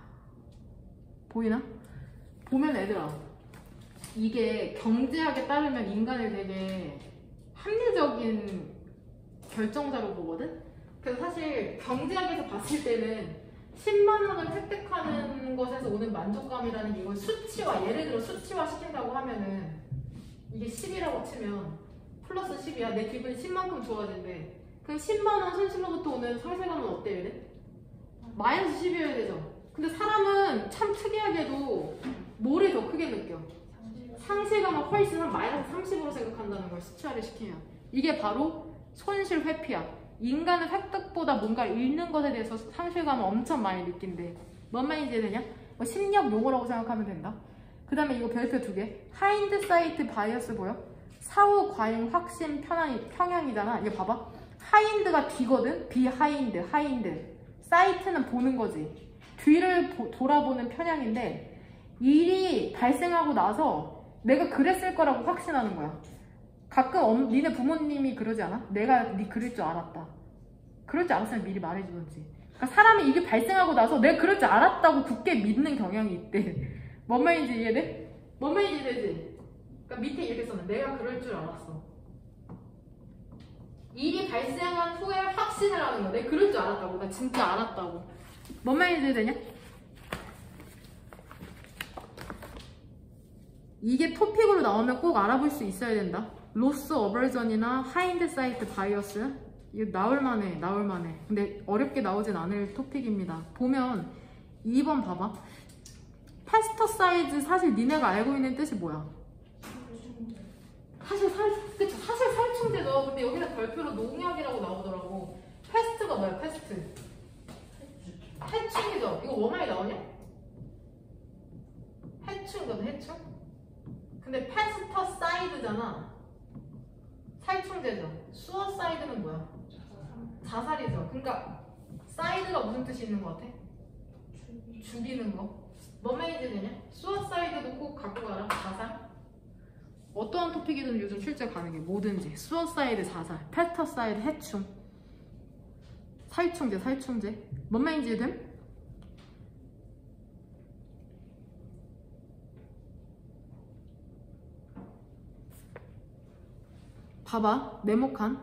보이나? 보면 애들아 이게 경제학에 따르면 인간을 되게 합리적인 결정자로 보거든? 그래서 사실 경제학에서 봤을 때는 십만 원을 획득하는 것에서 오는 만족감이라는 게 이걸 수치화, 예를 들어 수치화 시킨다고 하면은 이게 십이라고 치면 플러스 십이야. 내 기분이 십만큼 좋아진대. 그럼 십만 원 손실로부터 오는 상실감은 어때? 이래? 마이너스 십이어야 되죠. 근데 사람은 참 특이하게도 뭐를 더 크게 느껴? 상실감을 훨씬 한 마이너스 삼십으로 생각한다는 걸 수치화를 시키면. 이게 바로 손실 회피야. 인간은 획득보다 뭔가 잃는 것에 대해서 상실감을 엄청 많이 느낀대. 뭔 말인지 되냐? 뭐 심리학 용어라고 생각하면 된다. 그 다음에 이거 별표 두 개. 하인드사이트 바이어스 보여? 사후 과잉 확신 편향이, 평향이잖아. 이거 봐봐. 하인드가 뒤거든? 비하인드, 하인드. 사이트는 보는 거지. 뒤를 보, 돌아보는 편향인데 일이 발생하고 나서 내가 그랬을 거라고 확신하는 거야. 가끔 엄, 니네 부모님이 그러지 않아? 내가 니 그럴 줄 알았다. 그럴 줄 알았으면 미리 말해주던지. 그러니까 사람이 이게 발생하고 나서 내가 그럴 줄 알았다고 굳게 믿는 경향이 있대. 뭔 말인지 이해돼? 뭔 말인지 되지? 그러니까 밑에 이렇게 써는 내가 그럴 줄 알았어. 일이 발생한 후에 확신을 하는 거야. 내가 그럴 줄 알았다고. 나 진짜 알았다고. 뭔 말인지 되냐? 이게 토픽으로 나오면 꼭 알아볼 수 있어야 된다. 로스 어버전이나 하인드사이트 바이어스. 이거 나올만해, 나올만해. 근데 어렵게 나오진 않을 토픽입니다. 보면 이 번 봐봐. 패스터사이즈 사실 니네가 알고 있는 뜻이 뭐야? 사실 살, 그쵸? 사실 살충제죠. 근데 여기는 별표로 농약이라고 나오더라고. 패스트가 뭐야? 패스트. 해충이죠. 이거 원어에 나오냐? 해충이거든, 해충. 근데 패스터사이드잖아. 살충제죠. 수어사이드는 뭐야? 자살이죠. 그러니까 사이드가 무슨 뜻이 있는 것 같아? 죽이는 거. 뭔 말인지 되냐? 수어사이드도 꼭 갖고 가라. 자살. 어떠한 토픽이든 요즘 실제 가능해. 뭐든지. 수어사이드 자살, 패스터사이드 해충, 살충제 살충제. 뭔 말인지 됨? 봐봐. 네모칸.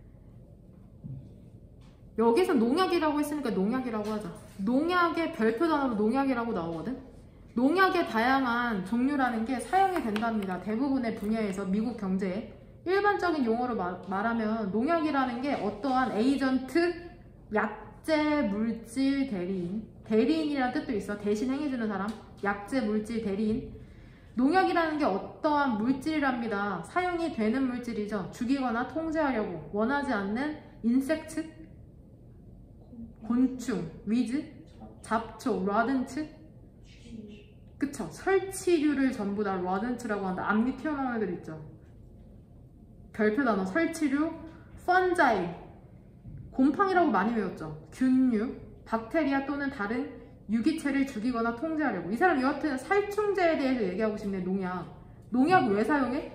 여기서 농약이라고 했으니까 농약이라고 하자. 농약의 별표 단어로 농약이라고 나오거든. 농약의 다양한 종류라는 게 사용이 된답니다. 대부분의 분야에서 미국 경제에. 일반적인 용어로 마, 말하면 농약이라는 게 어떠한 에이전트, 약재, 물질, 대리인. 대리인이라는 뜻도 있어. 대신 행해주는 사람. 약재, 물질, 대리인. 농약이라는 게 어떠한 물질이랍니다. 사용이 되는 물질이죠. 죽이거나 통제하려고 원하지 않는 인섹트, 곤충, 위즈, 잡초, 라든츠. 그쵸? 설치류를 전부 다 라든츠라고 한다. 앞니 튀어나오는 애들 있죠. 별표 단어 설치류, 펀자이, 곰팡이라고 많이 외웠죠. 균류, 박테리아 또는 다른 유기체를 죽이거나 통제하려고. 이 사람 여하튼 살충제에 대해서 얘기하고 싶네. 농약. 농약 왜 사용해?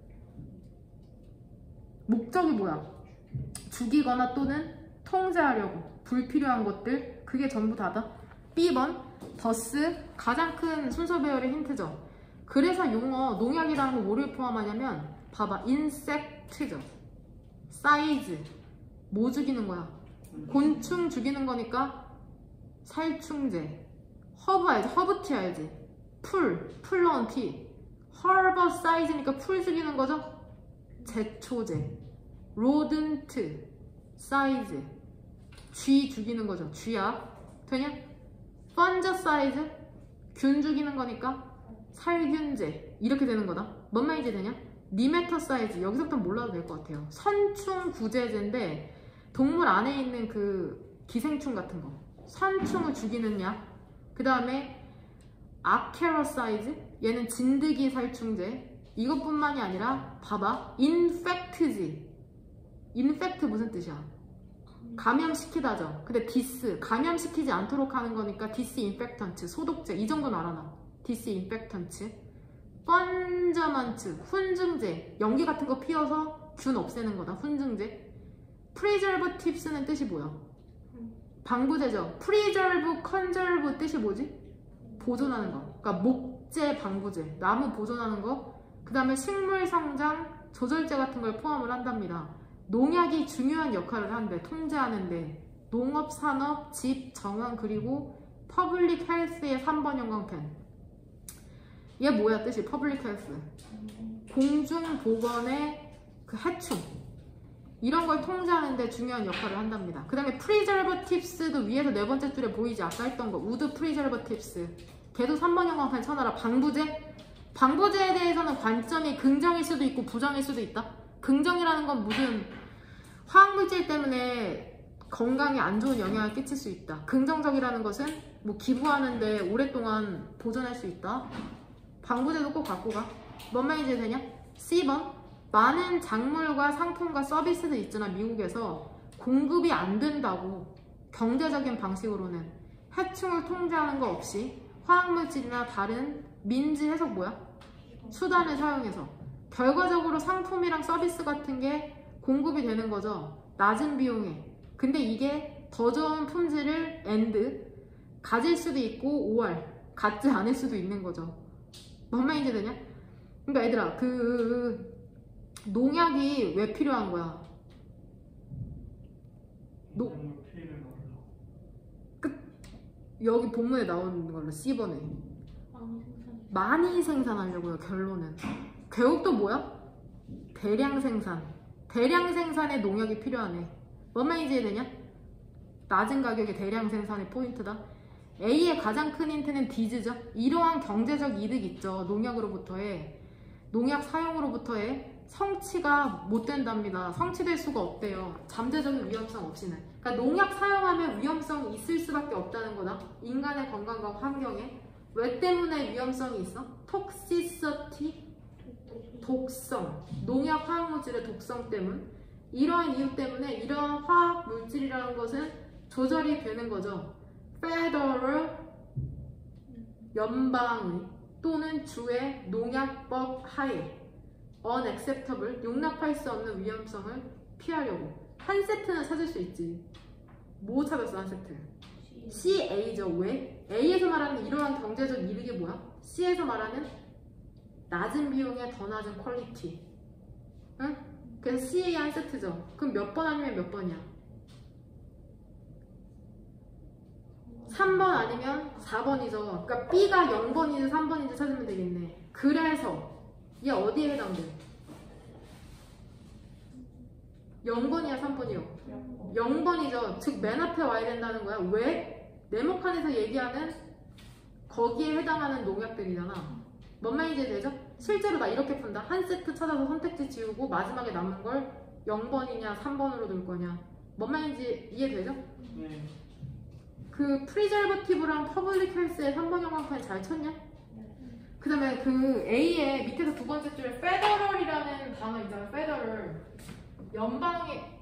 목적이 뭐야? 죽이거나 또는 통제하려고. 불필요한 것들. 그게 전부 다다. 비 번 더스. 가장 큰 순서 배열의 힌트죠. 그래서 용어 농약이라는 거 뭐를 포함하냐면 봐봐. 인섹트죠. 사이즈. 뭐 죽이는 거야? 곤충 죽이는 거니까 살충제. 허브 알지? 허브티 알지? 풀. 풀 넣은 티. 허버 사이즈니까 풀 죽이는 거죠? 제초제. 로든트. 사이즈. 쥐 죽이는 거죠. 쥐약. 되냐? 펀저 사이즈. 균 죽이는 거니까 살균제. 이렇게 되는 거다. 뭔 말인지 되냐? 니메터 사이즈. 여기서부터 몰라도 될 것 같아요. 선충 구제제인데 동물 안에 있는 그 기생충 같은 거. 선충을 죽이는 약. 그 다음에 아케로사이즈. 얘는 진드기 살충제. 이것뿐만이 아니라 봐봐. 인펙트지. 인펙트 무슨 뜻이야? 감염시키다죠. 근데 디스. 감염시키지 않도록 하는 거니까 디스인펙턴트. 소독제. 이 정도는 알아놔. 디스인펙턴트. 펀저먼트. 훈증제. 연기 같은 거 피워서 균 없애는 거다. 훈증제. 프리저버티브스는 뜻이 뭐야? 방부제죠. 프리저브, 컨저브 뜻이 뭐지? 보존하는 거. 그러니까 목재, 방부제. 나무 보존하는 거. 그 다음에 식물 성장, 조절제 같은 걸 포함을 한답니다. 농약이 중요한 역할을 하는데, 통제하는데 농업, 산업, 집, 정원, 그리고 퍼블릭 헬스의 삼 번 형광펜. 얘 뭐야 뜻이? 퍼블릭 헬스. 공중보건의 그 해충. 이런 걸 통제하는데 중요한 역할을 한답니다. 그 다음에 프리저버티브스도 위에서 네 번째 줄에 보이지? 아까 했던 거. 우드 프리저버티브스. 걔도 삼 번 형광펜 쳐놔라. 방부제. 방부제에 대해서는 관점이 긍정일 수도 있고 부정일 수도 있다. 긍정이라는 건 무슨 화학물질 때문에 건강에 안 좋은 영향을 끼칠 수 있다. 긍정적이라는 것은 뭐 기부하는데 오랫동안 보존할 수 있다. 방부제도 꼭 갖고 가. 뭔 말인지 되냐? 씨 번 많은 작물과 상품과 서비스들 있잖아. 미국에서 공급이 안 된다고. 경제적인 방식으로는 해충을 통제하는 거 없이 화학물질이나 다른 민지 해석 뭐야? 수단을 사용해서 결과적으로 상품이랑 서비스 같은 게 공급이 되는 거죠. 낮은 비용에. 근데 이게 더 좋은 품질을 and 가질 수도 있고 오알 갖지 않을 수도 있는 거죠. 뭔 말인지 되냐? 그러니까 얘들아 그 농약이 왜 필요한 거야? 노... 끝. 여기 본문에 나오는 걸로 씨 번에 많이 생산하려고요. 결론은 결국 또 뭐야? 대량 생산. 대량 생산에 농약이 필요하네. 뭔 말인지 되냐? 낮은 가격에 대량 생산의 포인트다. A의 가장 큰 힌트는 디즈죠. 이러한 경제적 이득 있죠. 농약으로부터의 농약 사용으로부터의 성취가 못 된답니다. 성취될 수가 없대요. 잠재적인 위험성 없이는. 그러니까 농약 사용하면 위험성이 있을 수밖에 없다는 거다. 인간의 건강과 환경에. 왜 때문에 위험성이 있어? 톡시서티, 독성. 농약 화학물질의 독성 때문. 이러한 이유 때문에 이러한 화학물질이라는 것은 조절이 되는 거죠. Federal 연방의 또는 주의 농약법 하에 unacceptable 용납할 수 없는 위험성을 피하려고. 한 세트는 찾을 수 있지. 뭐 찾았어 한 세트? 씨에이죠. 왜? A에서 말하는 이러한 경제적 이득이 뭐야? C에서 말하는 낮은 비용에 더 낮은 퀄리티. 응? 그래서 씨에이 한 세트죠. 그럼 몇 번 아니면 몇 번이야? 삼 번 아니면 사 번이죠. 그러니까 B가 영 번인지 삼 번인지 찾으면 되겠네. 그래서 얘 어디에 해당돼? 영 번이야 삼 번이요? 영 번이죠. 즉 맨 앞에 와야 된다는 거야. 왜? 네모칸에서 얘기하는 거기에 해당하는 농약들이잖아. 뭔 말인지 되죠? 실제로 나 이렇게 푼다. 한 세트 찾아서 선택지 지우고 마지막에 남은 걸 영 번이냐 삼 번으로 둘 거냐. 뭔 말인지 이해되죠? 네. 그 프리저버티브랑 퍼블릭 헬스의 삼 번 영광판 잘 쳤냐? 그 다음에 그 A의 밑에서 두 번째 줄에 페더럴이라는 단어 있잖아. 페더럴. 연방의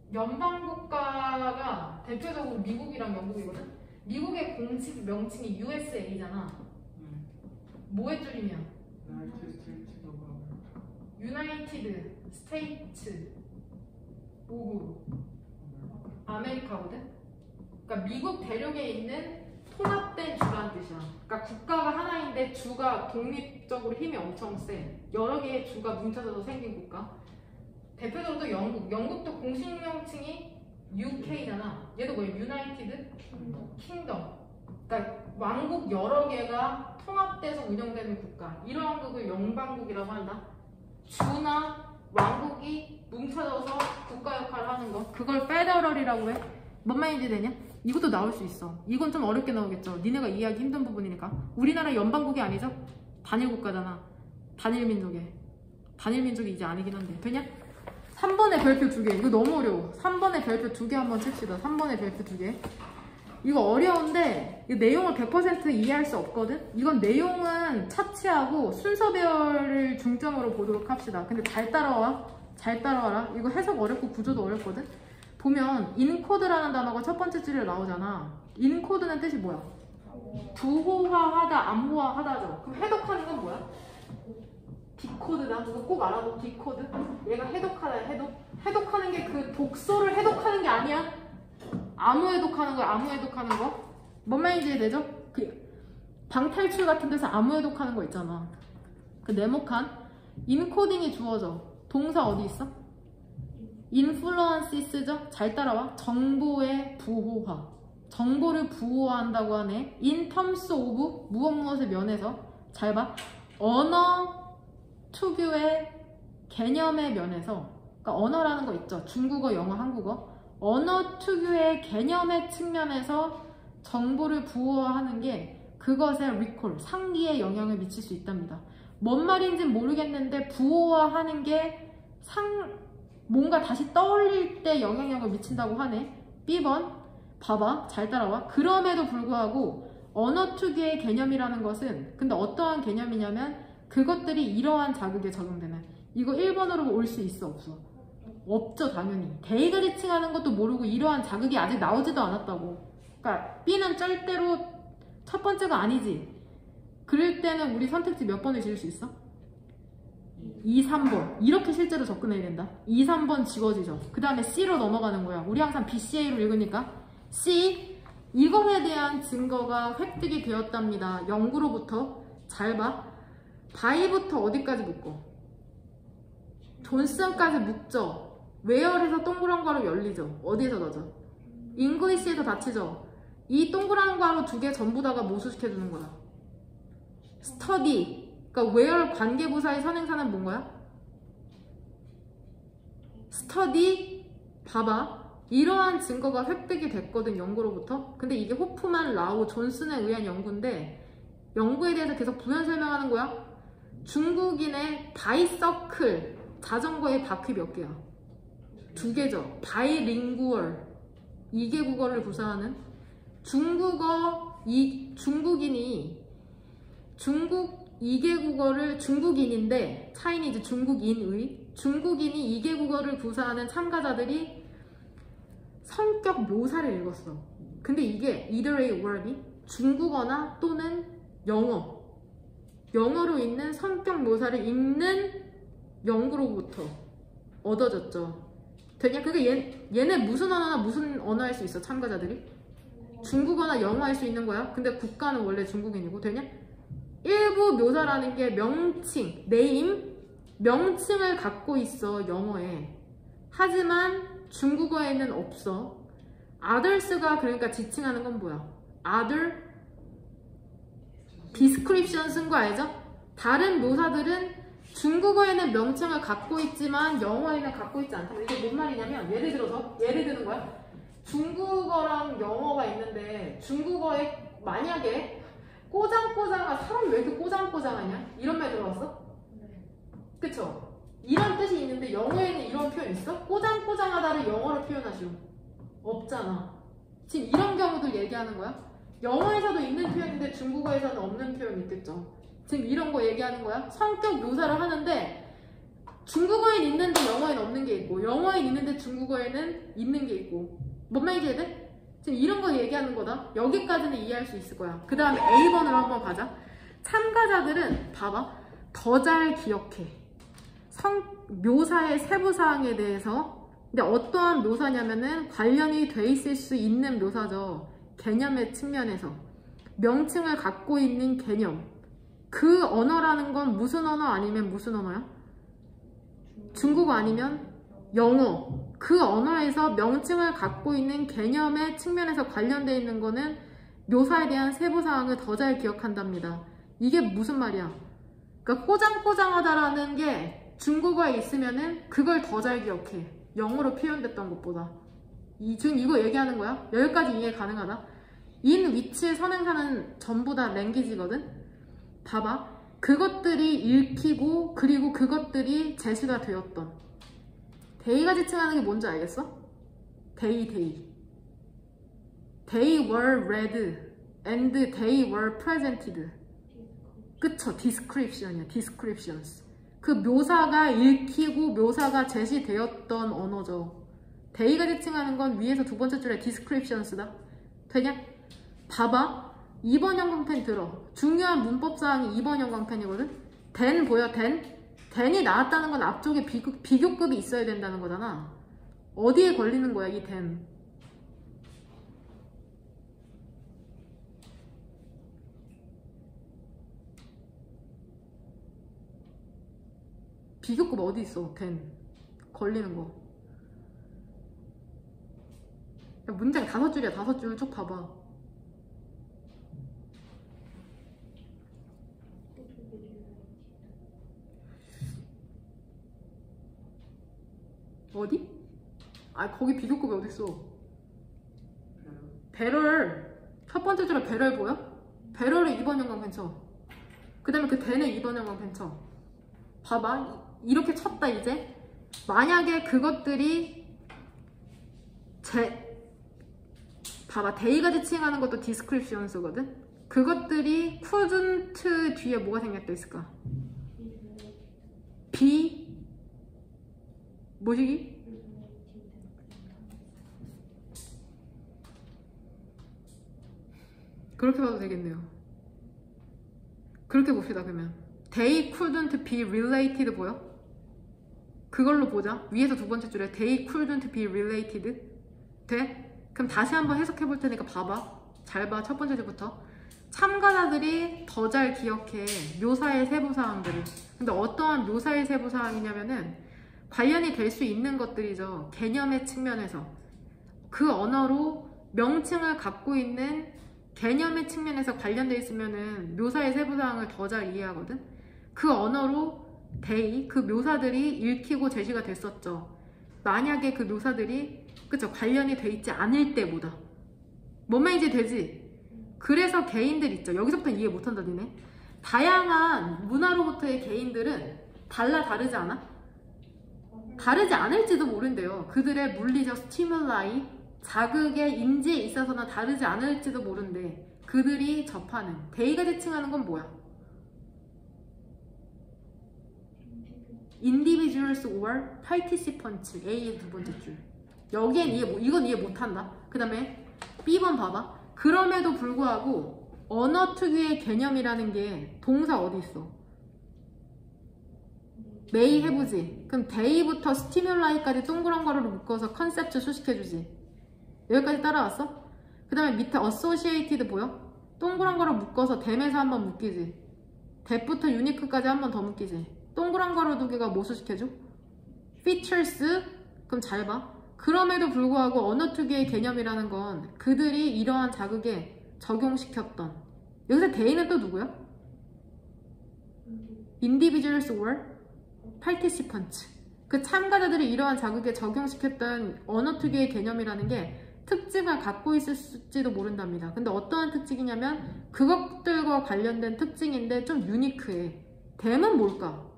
연방국가가 대표적으로 미국이랑 영국이거든. 미국의 공식 명칭이 유에스에이잖아. 뭐의 줄이냐? 유나이티드 스테이츠 오브 아메리카거든. 그러니까 미국 대륙에 있는 통합된 주라는 뜻이야. 그러니까 국가가 하나인데 주가 독립적으로 힘이 엄청 세. 여러 개의 주가 뭉쳐져서 생긴 국가. 대표적으로 또 영국. 영국도 공식 명칭이 유케이잖아. 얘도 뭐야? 유나이티드 킹덤. 그러니까 왕국 여러 개가 통합돼서 운영되는 국가. 이러한 국을 연방국이라고 한다. 주나 왕국이 뭉쳐져서 국가 역할을 하는 거. 그걸 페더럴이라고 해. 뭔 말인지 되냐? 이것도 나올 수 있어. 이건 좀 어렵게 나오겠죠. 니네가 이해하기 힘든 부분이니까. 우리나라 연방국이 아니죠? 단일국가잖아. 단일민족에. 단일민족이 이제 아니긴 한데. 되냐? 삼 번의 별표 두 개. 이거 너무 어려워. 삼 번의 별표 두 개 한번 칩시다. 삼 번의 별표 두 개. 이거 어려운데 이 내용을 백 퍼센트 이해할 수 없거든? 이건 내용은 차치하고 순서별을 중점으로 보도록 합시다. 근데 잘 따라와. 잘 따라와라. 이거 해석 어렵고 구조도 어렵거든? 보면 인코드라는 단어가 첫 번째 줄에 나오잖아. 인코드는 뜻이 뭐야? 부호화하다, 암호화하다죠. 그럼 해독하는 건 뭐야? 디코드다. 이거 꼭 알아둬. 디코드. 얘가 해독하다. 해독. 해독하는 게 그 독소를 해독하는 게 아니야. 암호 해독하는 거야. 암호 해독하는 거. 뭔 말인지 되죠? 그 방탈출 같은 데서 암호 해독하는 거 있잖아. 그 네모칸 인코딩이 주어져. 동사 어디 있어? 인플루언시스죠? 잘 따라와. 정보의 부호화. 정보를 부호화한다고 하네. in terms of 무엇 무엇의 면에서. 잘 봐. 언어 특유의 개념의 면에서. 그러니까 언어라는 거 있죠. 중국어, 영어, 한국어. 언어 특유의 개념의 측면에서 정보를 부호화하는 게 그것의 recall, 상기에 영향을 미칠 수 있답니다. 뭔 말인지 모르겠는데 부호화하는 게 상, 뭔가 다시 떠올릴 때 영향력을 미친다고 하네. 비 번 봐봐, 잘 따라와. 그럼에도 불구하고 언어 특유의 개념이라는 것은 근데 어떠한 개념이냐면 그것들이 이러한 자극에 적용되는. 이거 일 번으로 올 수 있어 없어? 없죠, 당연히. 대의가 지칭하는 것도 모르고 이러한 자극이 아직 나오지도 않았다고. 그러니까 B는 절대로 첫 번째가 아니지. 그럴 때는 우리 선택지 몇 번을 지을 수 있어? 이, 삼 번. 이렇게 실제로 접근해야 된다. 이, 삼 번 지워지죠. 그 다음에 C로 넘어가는 거야. 우리 항상 비, 씨, 에이로 읽으니까 C. 이것에 대한 증거가 획득이 되었답니다. 영구로부터. 잘 봐. 바이부터 어디까지 묶어? 존슨까지 묶죠. 웨어에서 동그란 괄호 열리죠. 어디에서 닫죠? 잉글리시에서 닫히죠. 이 동그란 괄호 두 개 전부 다가 모수시켜주는 거야. 스터디. 그러니까 웨어 관계부사의 선행사는 뭔 거야? 스터디. 봐봐. 이러한 증거가 획득이 됐거든, 연구로부터. 근데 이게 호프만, 라우, 존슨에 의한 연구인데 연구에 대해서 계속 부연 설명하는 거야. 중국인의 바이서클, 자전거의 바퀴 몇 개야? 두 개죠. 바이링구얼, 이개 국어를 구사하는. 중국어, 이, 중국인이 중국 이개 국어를, 중국인인데 차이니즈 중국인의 중국인이 이개 국어를 구사하는 참가자들이 성격 묘사를 읽었어. 근데 이게 either a or b, 중국어나 또는 영어, 영어로 있는 성격 묘사를 읽는 연구로부터 얻어졌죠. 되냐? 그러니까 얘, 얘네 무슨 언어나 무슨 언어 할 수 있어, 참가자들이? 중국어나 영어 할 수 있는 거야. 근데 국가는 원래 중국인이고. 되냐? 일부 묘사라는 게 명칭, 네임, 명칭을 갖고 있어, 영어에. 하지만 중국어에는 없어. others가 그러니까 지칭하는 건 뭐야? other description 쓴 거 알죠? 다른 묘사들은 중국어에는 명칭을 갖고 있지만 영어에는 갖고 있지 않다. 이게 뭔 말이냐면, 예를 들어서, 예를 드는 거야. 중국어랑 영어가 있는데 중국어에 만약에 꼬장꼬장한, 사람 왜 이렇게 꼬장꼬장하냐? 이런 말 들어봤어? 그쵸? 이런 뜻이 있는데 영어에는 이런 표현 있어? 꼬장꼬장하다를 영어로 표현하시오. 없잖아. 지금 이런 경우들 얘기하는 거야? 영어에서도 있는 표현인데 중국어에서는 없는 표현이 있겠죠. 지금 이런 거 얘기하는 거야? 성격 묘사를 하는데 중국어엔 있는데 영어엔 없는 게 있고, 영어엔 있는데 중국어에는 있는 게 있고. 뭔 말인지 이해돼? 지금 이런 거 얘기하는 거다. 여기까지는 이해할 수 있을 거야. 그 다음에 에이 번으로 한번 가자. 참가자들은 봐봐, 더 잘 기억해. 성, 묘사의 세부사항에 대해서. 근데 어떠한 묘사냐면은 관련이 돼 있을 수 있는 묘사죠. 개념의 측면에서. 명칭을 갖고 있는 개념. 그 언어라는 건 무슨 언어 아니면 무슨 언어야? 중국어 아니면 영어. 그 언어에서 명칭을 갖고 있는 개념의 측면에서 관련되어 있는 거는 묘사에 대한 세부사항을 더 잘 기억한답니다. 이게 무슨 말이야? 그러니까 꼬장꼬장하다라는 게 중국어에 있으면은 그걸 더 잘 기억해. 영어로 표현됐던 것보다. 이, 지금 이거 얘기하는 거야? 여기까지 이해 가능하다? in which의 선행사는 전부 다 랭귀지거든? 봐봐. 그것들이 읽히고 그리고 그것들이 제시가 되었던. 데이가 지칭하는 게 뭔지 알겠어? 데이, 데이. They were read and they were presented. 그쵸? description이야. descriptions. 그 묘사가 읽히고 묘사가 제시되었던 언어죠. 데이가 지칭하는 건 위에서 두 번째 줄에 descriptions다. 되냐? 봐봐. 이 번 형광펜 들어. 중요한 문법사항이 이 번 형광펜이거든? then 보여? then? then이 나왔다는 건 앞쪽에 비교, 비교급이 있어야 된다는 거잖아. 어디에 걸리는 거야, 이 then? 비교급 어디 있어, then? 걸리는 거. 야, 문장 다섯 줄이야, 다섯 줄 쭉 봐봐. 어디? 아, 거기 비교급이 어딨어? 배럴. 첫 번째 줄에 배럴 보여? 배럴에 이 번 형광펜 쳐. 그 다음에 그 대는 이 번 형광펜 쳐. 봐봐. 이렇게 쳤다, 이제. 만약에 그것들이 제 봐봐 대의가 지칭하는 것도 descriptions거든. 그것들이 couldn't 뒤에 뭐가 생겼다 있을까? be 뭐시기? 그렇게 봐도 되겠네요. 그렇게 봅시다. 그러면 they couldn't be related 보여? 그걸로 보자. 위에서 두 번째 줄에 they couldn't be related 돼? 그럼 다시 한번 해석해 볼 테니까 봐봐. 잘 봐. 첫 번째 줄부터 참가자들이 더 잘 기억해 묘사의 세부사항들을. 근데 어떠한 묘사의 세부사항이냐면은 관련이 될 수 있는 것들이죠. 개념의 측면에서 그 언어로 명칭을 갖고 있는 개념의 측면에서 관련돼 있으면은 묘사의 세부사항을 더 잘 이해하거든. 그 언어로 they, 그 묘사들이 읽히고 제시가 됐었죠. 만약에 그 묘사들이 그쵸 관련이 돼 있지 않을 때보다 뭔 말인지 되지? 그래서 개인들 있죠. 여기서부터 이해 못한다 니네. 다양한 문화로부터의 개인들은 달라 다르지 않아? 다르지 않을지도 모른대요. 그들의 물리적 스티뮬라이, 자극의 인지에 있어서는 다르지 않을지도 모른대. 그들이 접하는 데이가 지칭하는 건 뭐야? individuals or participants. A의 두 번째 줄. 여기엔 이해, 이건 이해 못한다. 그 다음에 B번 봐봐. 그럼에도 불구하고 언어 특유의 개념이라는 게 동사 어디 있어? may 해보지. 그럼 day부터 stimulai까지 동그란 가로로 묶어서 컨셉트 수식해주지. 여기까지 따라왔어? 그 다음에 밑에 associated 보여? 동그란 가로 묶어서 them에서 한번 묶이지. that부터 unique까지 한 번 더 묶이지. 동그란 가로 두 개가 뭐 수식해줘? features. 그럼 잘 봐. 그럼에도 불구하고 언어 특유의 개념이라는 건 그들이 이러한 자극에 적용시켰던. 여기서 they는 또 누구야? individuals or participants. 그 참가자들이 이러한 자극에 적용시켰던 언어 특유의 개념이라는 게 특징을 갖고 있을지도 모른답니다. 근데 어떠한 특징이냐면 그것들과 관련된 특징인데 좀 유니크해. them은 뭘까?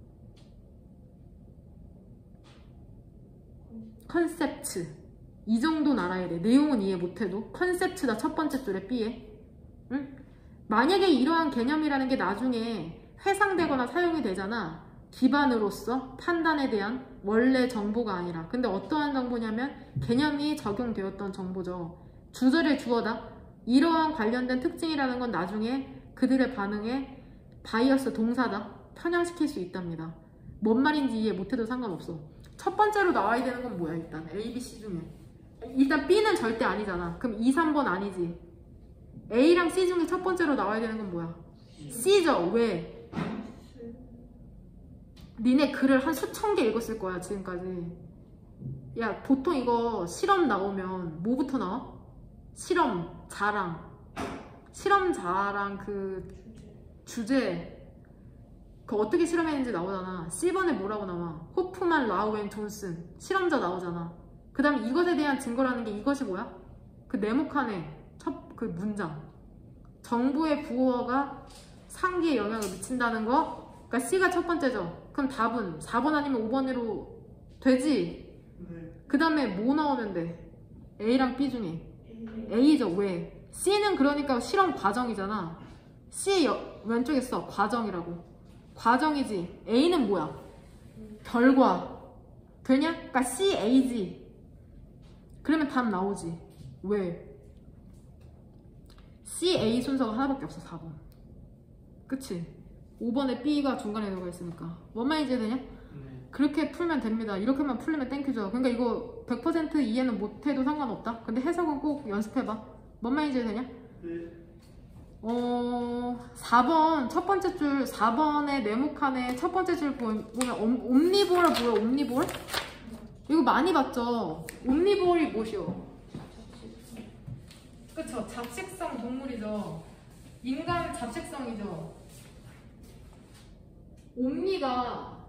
컨셉트. 이 정도는 알아야 돼. 내용은 이해 못해도 컨셉트다. 첫 번째 줄에 B에. 응? 만약에 이러한 개념이라는 게 나중에 회상되거나 사용이 되잖아. 기반으로서 판단에 대한 원래 정보가 아니라. 근데 어떠한 정보냐면 개념이 적용되었던 정보죠. 주절의 주어다. 이러한 관련된 특징이라는 건 나중에 그들의 반응에 바이어스 동사다. 편향시킬 수 있답니다. 뭔 말인지 이해 못해도 상관없어. 첫 번째로 나와야 되는 건 뭐야 일단? A, B, C 중에. 일단 B는 절대 아니잖아. 그럼 이, 삼 번 아니지. A랑 C 중에 첫 번째로 나와야 되는 건 뭐야? C죠. 왜? 니네 글을 한 수천 개 읽었을 거야 지금까지. 야 보통 이거 실험 나오면 뭐부터 나와? 실험, 자랑. 실험, 자랑 그 주제 그 어떻게 실험했는지 나오잖아. 십 번에 뭐라고 나와? 호프만, 라우 앤 존슨. 실험자 나오잖아. 그 다음에 이것에 대한 증거라는 게 이것이 뭐야? 그 네모칸의 첫 그 문장. 정부의 부호가 상기에 영향을 미친다는 거. 그러니까 C가 첫 번째죠. 그럼 답은 사 번 아니면 오 번으로 되지? 네. 그 다음에 뭐 나오면 돼? A랑 B 중에. A죠. 왜? C는 그러니까 실험 과정이잖아. C 여, 왼쪽에 써. 과정이라고. 과정이지. A는 뭐야? 결과. 되냐? 그러니까 C, A지. 그러면 답 나오지. 왜? C, A 순서가 하나밖에 없어. 사 번. 그치? 오 번에 B가 중간에 들어가 있으니까. 뭔 말인지 되냐? 네. 그렇게 풀면 됩니다. 이렇게만 풀리면 땡큐죠. 그러니까 이거 백 퍼센트 이해는 못해도 상관없다. 근데 해석은 꼭 연습해봐. 뭔 말인지 되냐? 네. 어... 사 번 첫 번째 줄 사 번의 네모칸의 첫 번째 줄 보면 옴니볼 뭐야? 옴니볼? 이거 많이 봤죠? 옴니볼이 뭐시오? 그쵸? 잡식성 동물이죠. 인간 잡식성이죠. 옴니가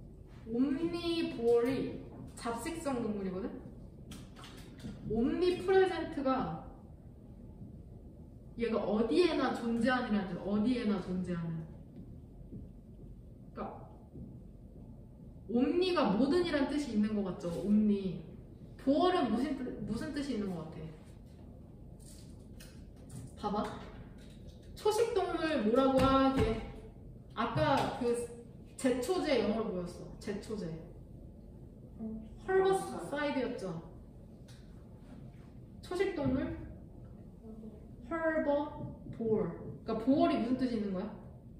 옴니볼이 잡식성 동물이거든? 옴니프레젠트가 얘가 어디에나 존재하느라는 뜻. 어디에나 존재하는. 그러니까 옴니가 모든이란 뜻이 있는 것 같죠? 옴니. 도어는 무슨, 뜻- 무슨 뜻이 있는 것 같아? 봐봐. 초식동물 뭐라고 하게? 아까 그 제초제 영어로 뭐였어? 제초제. 헐버사이드였죠? 초식동물? 헐버 보얼. 그러니까 보얼이 무슨 뜻이 있는 거야?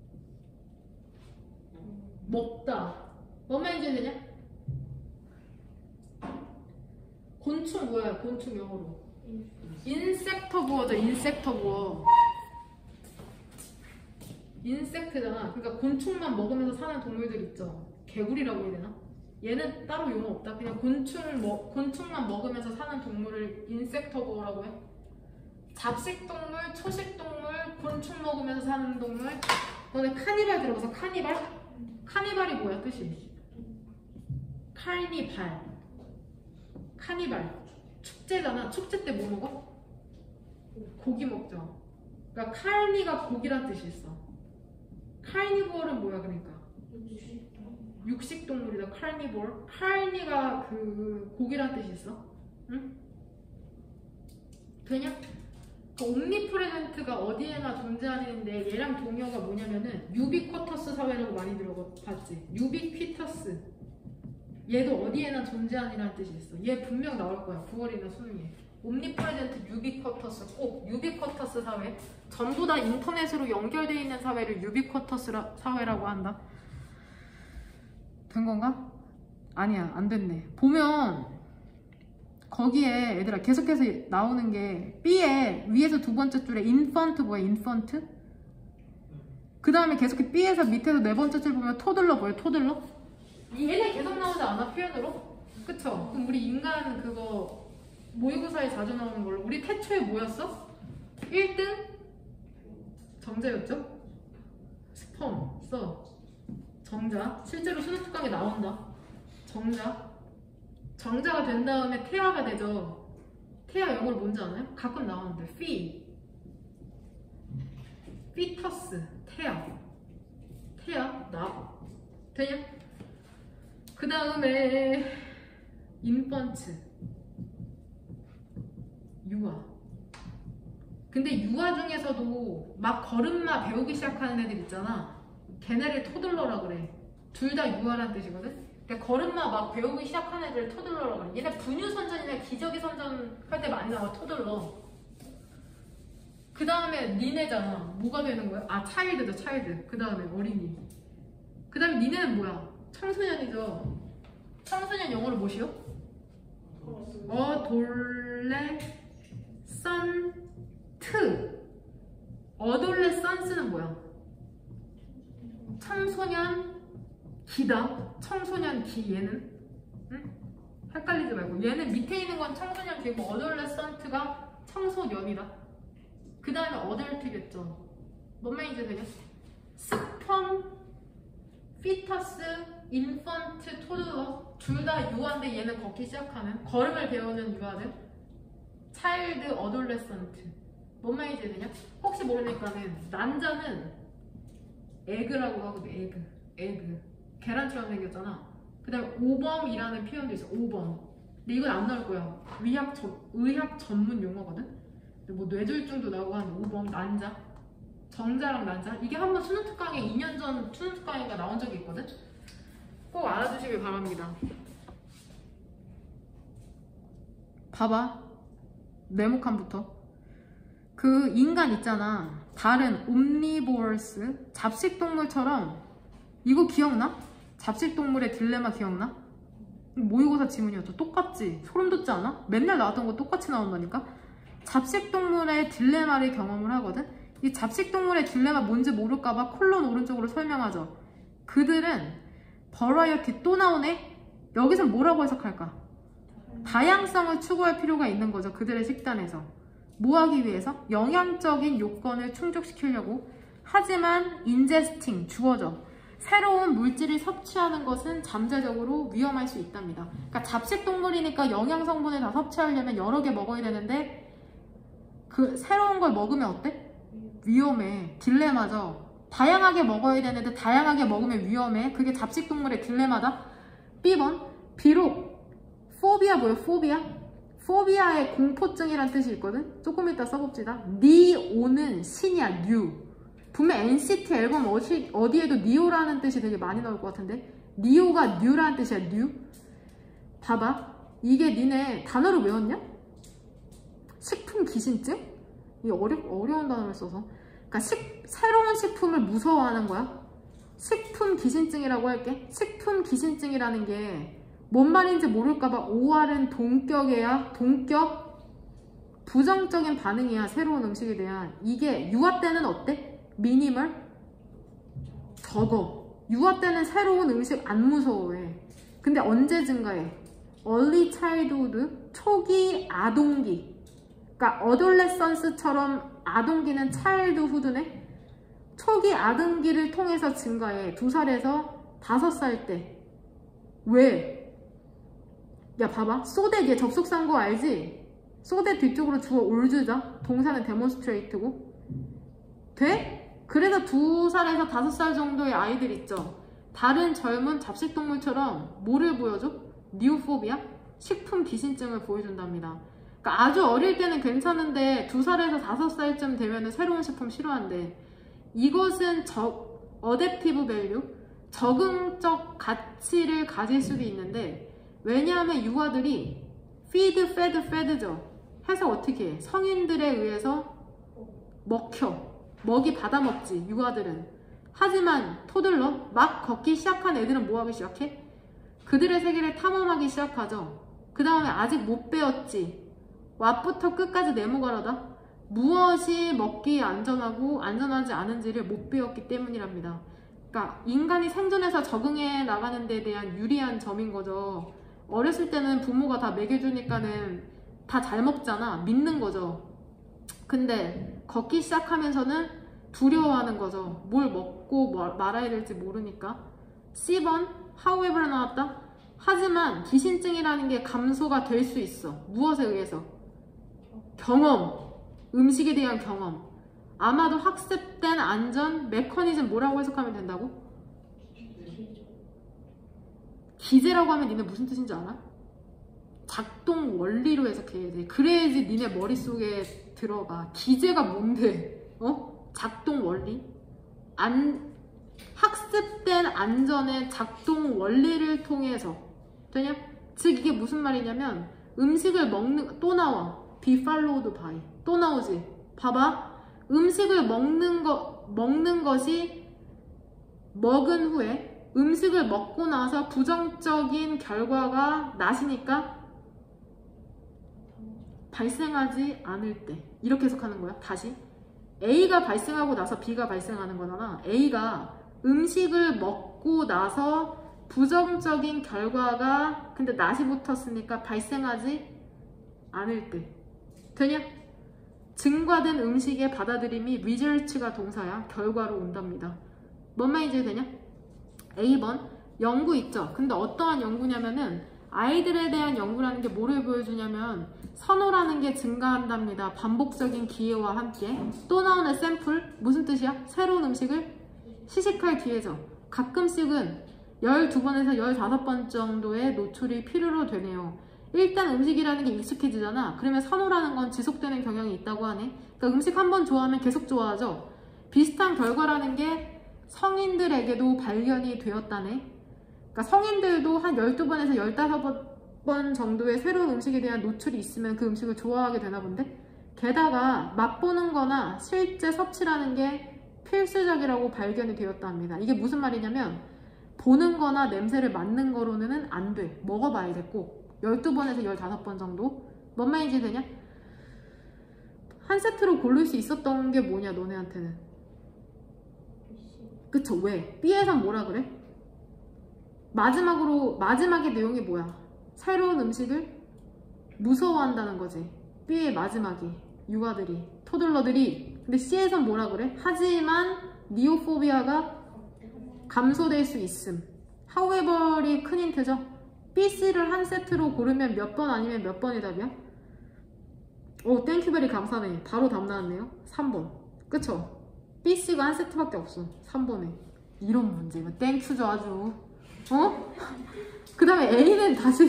먹다. 뭔 말인지 되냐? 곤충 뭐야? 곤충 영어로. 인섹터부어죠. 인섹터부어. 인섹트잖아. 그러니까 곤충만 먹으면서 사는 동물들 있죠. 개구리라고 해야 되나? 얘는 따로 용어 없다. 그냥 곤충을 먹, 곤충만 먹으면서 사는 동물을 인섹터부어라고 해. 잡식동물, 초식동물, 곤충 먹으면서 사는 동물. 너네 카니발 들어봐서 카니발? 카니발이 뭐야 뜻이? 카니발. 카니발. 축제잖아. 축제 때 뭐 먹어? 고기 먹죠. 그러니까 칼니가 고기란 뜻이 있어. 카니볼은 뭐야 그러니까? 육식동물이다. 카니볼. 칼니가 그 고기란 뜻이 있어. 응? 되냐? 그 옴니프레젠트가 어디에나 존재하는데 얘랑 동의어가 뭐냐면은 유비쿼터스 사회라고 많이 들어봤지. 유비퀴터스. 얘도 어디에나 존재하니라는 뜻이 있어. 얘 분명 나올 거야. 구월이나 수능에. 옴니프레젠트 유비쿼터스. 꼭 유비쿼터스 사회. 전부 다 인터넷으로 연결되어 있는 사회를 유비쿼터스 사회라고 한다. 된 건가? 아니야, 안 됐네. 보면 거기에 얘들아 계속해서 나오는 게 B에 위에서 두 번째 줄에 인펀트 뭐야? 인펀트? 그 다음에 계속해 B에서 밑에서 네 번째 줄 보면 토들러 뭐야? 토들러? 얘네 계속 나오지 않아? 표현으로? 그쵸? 그럼 우리 인간 그거 모의고사에 자주 나오는 걸로 우리 태초에 뭐였어? 일 등 정자였죠? 스펌 써 정자. 실제로 수능 특강에 나온다. 정자. 정자가 된 다음에 태아가 되죠. 태아 영어로 뭔지 아나요? 가끔 나오는데 피 피터스 태아 태아 나 되냐? 그 다음에 인펀트 유아. 근데 유아 중에서도 막 걸음마 배우기 시작하는 애들 있잖아. 걔네를 토들러라 그래. 둘 다 유아란 뜻이거든. 그러니까 걸음마 막 배우기 시작하는 애들 토들러라 그래. 얘네 분유선전이나 기저귀선전 할 때 많이 나와. 토들러. 그 다음에 니네잖아. 뭐가 되는 거야? 아 차일드죠. 차일드. 그 다음에 어린이. 그 다음에 니네는 뭐야? 청소년이죠. 청소년 영어로 뭐시오? 어돌레 선트. 어돌레선스는 뭐야? 청소년 기다. 청소년 기. 얘는 응? 헷갈리지 말고. 얘는 밑에 있는 건 청소년 기고 어돌레선트가 청소년이다. 그 다음에 어덜트겠죠. 뭔 말인지 되냐? 스펌, 피터스, 인펀트, 토들러 둘 다 유아인데 얘는 걷기 시작하는 걸음을 배우는 유아들. 차일드, 어돌레선트. 뭔 말인지 되냐? 혹시 모르니까는 난자는 에그라고 하거든. 에그, 에그. 계란처럼 생겼잖아. 그 다음에 오범이라는 표현도 있어. 오범. 근데 이건 안 나올 거야. 의학, 전, 의학 전문 용어거든. 근데 뭐 뇌졸중도 나오고 하는 오범, 난자. 정자랑 난자. 이게 한번 수능 특강에 이 년 전 수능 특강인가 나온 적이 있거든. 꼭 알아두시길 바랍니다. 봐봐. 네모칸부터. 그 인간 있잖아. 다른 옴니보어스 잡식동물처럼. 이거 기억나? 잡식동물의 딜레마 기억나? 모의고사 지문이었죠. 똑같지? 소름 돋지 않아? 맨날 나왔던 거 똑같이 나온다니까? 잡식동물의 딜레마를 경험을 하거든? 이 잡식동물의 딜레마 뭔지 모를까봐 콜론 오른쪽으로 설명하죠. 그들은 버라이어티 또 나오네? 여기서 뭐라고 해석할까? 다양성을 추구할 필요가 있는 거죠. 그들의 식단에서. 뭐 하기 위해서? 영양적인 요건을 충족시키려고. 하지만 인제스팅, 주어져. 새로운 물질을 섭취하는 것은 잠재적으로 위험할 수 있답니다. 그러니까 잡식동물이니까 영양성분을 다 섭취하려면 여러 개 먹어야 되는데 그 새로운 걸 먹으면 어때? 위험해. 딜레마죠. 다양하게 먹어야 되는데 다양하게 먹으면 위험해. 그게 잡식동물의 딜레마다. 비 번 비록 포비아 뭐야 포비아? 포비아의 공포증이란 뜻이 있거든? 조금 이따 써봅시다. 니오는 신이야 뉴. 분명 엔시티 앨범 어디, 어디에도 니오라는 뜻이 되게 많이 나올 것 같은데 니오가 뉴라는 뜻이야 뉴. 봐봐 이게 니네 단어를 외웠냐? 식품 기신증? 이게 어려, 어려운 단어를 써서 그러니까 식, 새로운 식품을 무서워하는 거야. 식품 기신증이라고 할게. 식품 기신증이라는 게 뭔 말인지 모를까봐 오알은 동격이야. 동격 부정적인 반응이야. 새로운 음식에 대한. 이게 유아 때는 어때? 미니멀? 적어. 유아 때는 새로운 음식 안 무서워해. 근데 언제 증가해? early childhood, 초기 아동기. 그러니까 adolescence처럼 아동기는 childhood네? 초기 아동기를 통해서 증가해. 두 살에서 다섯 살 때. 왜? 야 봐봐 소댓 얘 접속사인 거 알지? 소댓 뒤쪽으로 주어 올주자 동사는 데몬스트레이트고 돼? 그래서 두 살에서 다섯 살 정도의 아이들 있죠. 다른 젊은 잡식동물처럼 뭐를 보여줘? 니오포비아? 식품 기신증을 보여준답니다. 그러니까 아주 어릴 때는 괜찮은데 두 살에서 다섯 살쯤 되면 새로운 식품 싫어한대. 이것은 저, 어댑티브 밸류 적응적 가치를 가질 수도 있는데 왜냐하면 유아들이 feed, fed, fed죠. 해서 어떻게 해? 성인들에 의해서 먹혀. 먹이 받아먹지 유아들은. 하지만 토들러 막 걷기 시작한 애들은 뭐하기 시작해? 그들의 세계를 탐험하기 시작하죠. 그 다음에 아직 못 배웠지. 왓부터 끝까지 네모가라다. 무엇이 먹기에 안전하고 안전하지 않은지를 못 배웠기 때문이랍니다. 그러니까 인간이 생존해서 적응해 나가는 데 대한 유리한 점인 거죠. 어렸을 때는 부모가 다 먹여주니까는 다 잘 먹잖아. 믿는 거죠. 근데 걷기 시작하면서는 두려워하는 거죠. 뭘 먹고 뭐 말아야 될지 모르니까. 씨 번 however 나왔다. 하지만 기신증이라는 게 감소가 될 수 있어. 무엇에 의해서? 경험. 음식에 대한 경험. 아마도 학습된 안전 메커니즘 뭐라고 해석하면 된다고? 기제라고 하면 니네 무슨 뜻인지 알아? 작동 원리로 해석해야 돼. 그래야지 니네 머릿속에 들어가. 기제가 뭔데? 어? 작동 원리? 안, 학습된 안전의 작동 원리를 통해서. 되냐? 즉 이게 무슨 말이냐면 음식을 먹는, 또 나와. be followed by. 또 나오지? 봐봐. 음식을 먹는 거, 먹는 것이 먹은 후에 음식을 먹고 나서 부정적인 결과가 나시니까 발생하지 않을 때. 이렇게 해석하는 거야. 다시. A가 발생하고 나서 B가 발생하는 거잖아. A가 음식을 먹고 나서 부정적인 결과가 근데 낫이 붙었으니까 발생하지 않을 때. 되냐? 증과된 음식의 받아들임이 results가 동사야. 결과로 온답니다. 뭔 말인지 되냐? 에이 번 연구 있죠. 근데 어떠한 연구냐면은 아이들에 대한 연구라는 게 뭐를 보여주냐면 선호라는 게 증가한답니다. 반복적인 기회와 함께. 또 나오는 샘플 무슨 뜻이야? 새로운 음식을 시식할 기회죠. 가끔씩은 열두 번에서 열다섯 번 정도의 노출이 필요로 되네요. 일단 음식이라는 게 익숙해지잖아. 그러면 선호라는 건 지속되는 경향이 있다고 하네. 그러니까 음식 한 번 좋아하면 계속 좋아하죠. 비슷한 결과라는 게 성인들에게도 발견이 되었다네. 그러니까 성인들도 한 열두 번에서 열다섯 번 정도의 새로운 음식에 대한 노출이 있으면 그 음식을 좋아하게 되나 본데. 게다가 맛보는 거나 실제 섭취라는 게 필수적이라고 발견이 되었다 합니다. 이게 무슨 말이냐면 보는 거나 냄새를 맡는 거로는 안 돼. 먹어봐야 돼. 꼭 열두 번에서 열다섯 번 정도. 뭔 말인지 되냐? 한 세트로 고를 수 있었던 게 뭐냐 너네한테는. 그쵸? 왜? B에선 뭐라 그래? 마지막으로 마지막의 내용이 뭐야? 새로운 음식을 무서워한다는 거지. B의 마지막이 유아들이 토들러들이. 근데 C에선 뭐라 그래? 하지만 니오포비아가 감소될 수 있음. however이 큰 힌트죠. B, C를 한 세트로 고르면 몇 번 아니면 몇 번이 답이야? 오, 땡큐베리 감사네. 바로 답 나왔네요. 삼 번. 그쵸? B, C가 한 세트밖에 없어. 삼 번에. 이런 문제. 땡큐죠 아주. 어? 그 다음에 A는 다시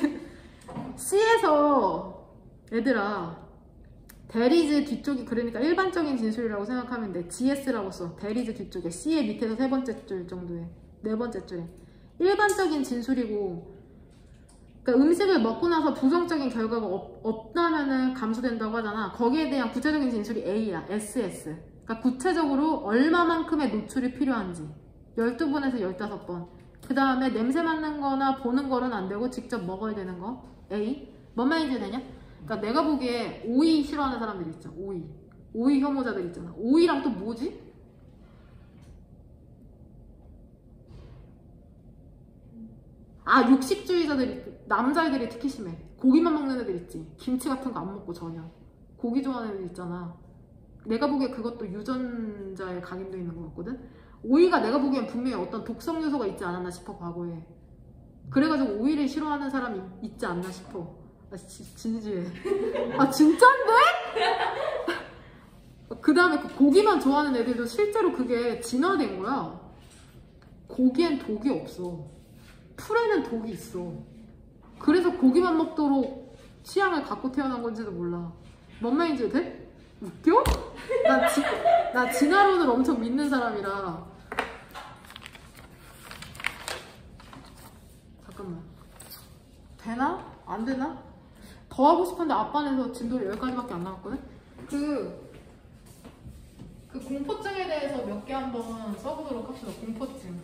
C에서 얘들아 대리즈 뒤쪽이 그러니까 일반적인 진술이라고 생각하면 돼. 지에스라고 써. 대리즈 뒤쪽에 C의 밑에서 세 번째 줄 정도에 네 번째 줄에 일반적인 진술이고 그러니까 음식을 먹고 나서 부정적인 결과가 없, 없다면은 감소된다고 하잖아. 거기에 대한 구체적인 진술이 A야. 에스에스. 그러니까 구체적으로 얼마만큼의 노출이 필요한지 열두 번에서 열다섯 번. 그 다음에 냄새 맡는 거나 보는 거는 안 되고 직접 먹어야 되는 거 A. 뭔 말인지 되냐? 그러니까 내가 보기에 오이 싫어하는 사람들이 있죠. 오이. 오이 혐오자들 있잖아. 오이랑 또 뭐지? 아 육식주의자들이 남자애들이 특히 심해. 고기만 먹는 애들 있지. 김치 같은 거 안 먹고 전혀. 고기 좋아하는 애들 있잖아. 내가 보기에 그것도 유전자에 각인되어 있는 것 같거든. 오이가 내가 보기엔 분명히 어떤 독성 요소가 있지 않았나 싶어 과거에. 그래가지고 오이를 싫어하는 사람이 있지 않나 싶어. 아 지, 진지해. 아 진짠데? 그 다음에 그 고기만 좋아하는 애들도 실제로 그게 진화된 거야. 고기엔 독이 없어. 풀에는 독이 있어. 그래서 고기만 먹도록 취향을 갖고 태어난 건지도 몰라. 뭔 말인지 돼? 웃겨? 나, 지, 나 진화론을 엄청 믿는 사람이라. 잠깐만. 되나? 안 되나? 더 하고 싶은데 아빠네서 진도를 여기까지밖에 안 나왔거든? 그, 그 공포증에 대해서 몇 개 한번 써보도록 합시다. 공포증.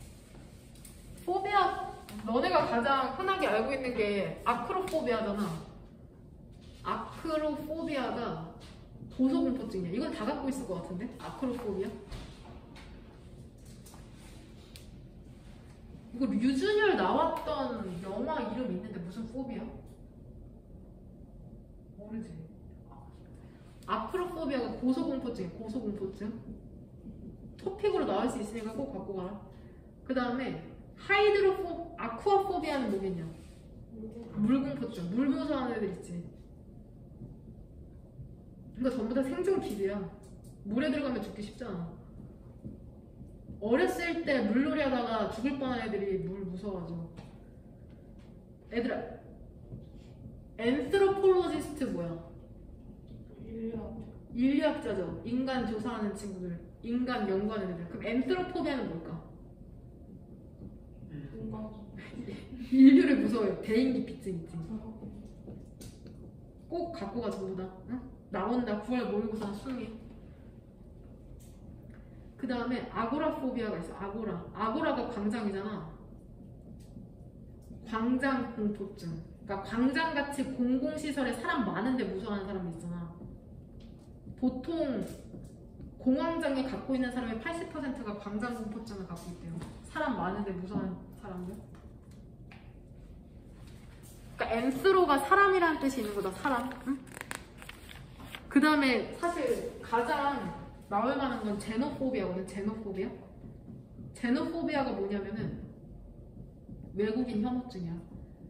포비아, 너네가 가장 흔하게 알고 있는 게 아크로포비아잖아. 아크로포비아가 고소공포증이야. 이건 다 갖고 있을 것 같은데? 아크로포비아? 이거 류준열 나왔던 영화 이름 있는데 무슨 포비아? 모르지. 아크로포비아가 고소공포증이야. 고소공포증. 토픽으로 나올 수 있으니까 꼭 갖고 가라. 그 다음에 하이드로포, 아쿠아포비아는 뭐겠냐? 물공포증. 물 무서워하는 애들 있지. 이거 전부 다 생존 기제야. 물에 들어가면 죽기 쉽잖아. 어렸을 때 물놀이 하다가 죽을 뻔한 애들이 물 무서워하죠. 얘들아, 앤스로폴로지스트 뭐야? 인류학. 인류학자죠. 인간 조사하는 친구들. 인간 연구하는 애들. 그럼 앤스로포비아는 뭘까? 인류를 무서워요. 대인기피증 있지. 꼭 갖고 가 전부 다. 응? 나온다. 구월 모의고사 수능에. 그 다음에 아고라포비아가 있어. 아고라. 아고라가 광장이잖아. 광장 공포증. 그러니까 광장같이 공공시설에 사람 많은데 무서워하는 사람이 있잖아. 보통 공황장애 갖고 있는 사람의 팔십 퍼센트가 광장 공포증을 갖고 있대요. 사람 많은데 무서워하는 사람들. 그러니까 엠스로가 사람이라는 뜻이 있는 거다. 사람. 응? 그 다음에 사실 가장 나올 만한 건 제노포비아거든. 제노포비아. 제노포비아가 뭐냐면은 외국인 혐오증이야.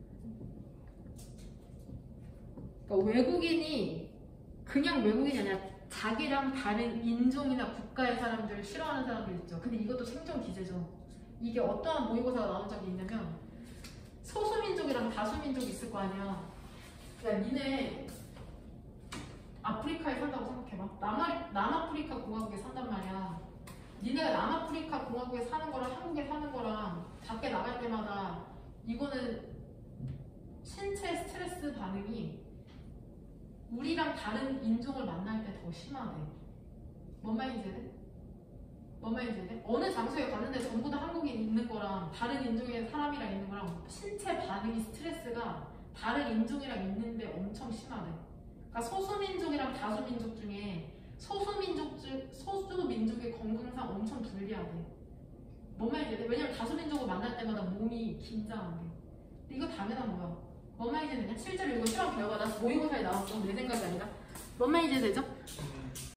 그러니까 외국인이 그냥 외국인이 아니라 자기랑 다른 인종이나 국가의 사람들을 싫어하는 사람들 있죠. 근데 이것도 생존 기제죠. 이게 어떠한 모의고사가 나온 적이 있냐면 소수민족이랑 다수민족이 있을 거 아니야. 야 니네 아프리카에 산다고 생각해봐. 남아, 남아프리카 공화국에 산단 말이야. 니네가 남아프리카 공화국에 사는 거랑 한국에 사는 거랑 밖에 나갈 때마다 이거는 신체 스트레스 반응이 우리랑 다른 인종을 만날 때 더 심하대. 뭔 말인지 돼? 뭔 말인지 돼? 어느 장소에 갔는데 전부 다 한국인 있는 거랑 다른 인종의 사람이랑 있는 거랑 신체 반응이 스트레스가 다른 인종이랑 있는데 엄청 심하대. 그러니까 소수민족이랑 다수민족 중에 소수민족 중 소수민족의 건강상 엄청 불리하대. 뭔 말인지 돼? 왜냐면 다수민족을 만날 때마다 몸이 긴장한대. 근데 이거 당연한 거야. 뭔 말인지 되냐? 실제로 이거 실험 결과다. 모의고사에 나왔어. 내 생각이 아니라. 뭔 말인지 되죠?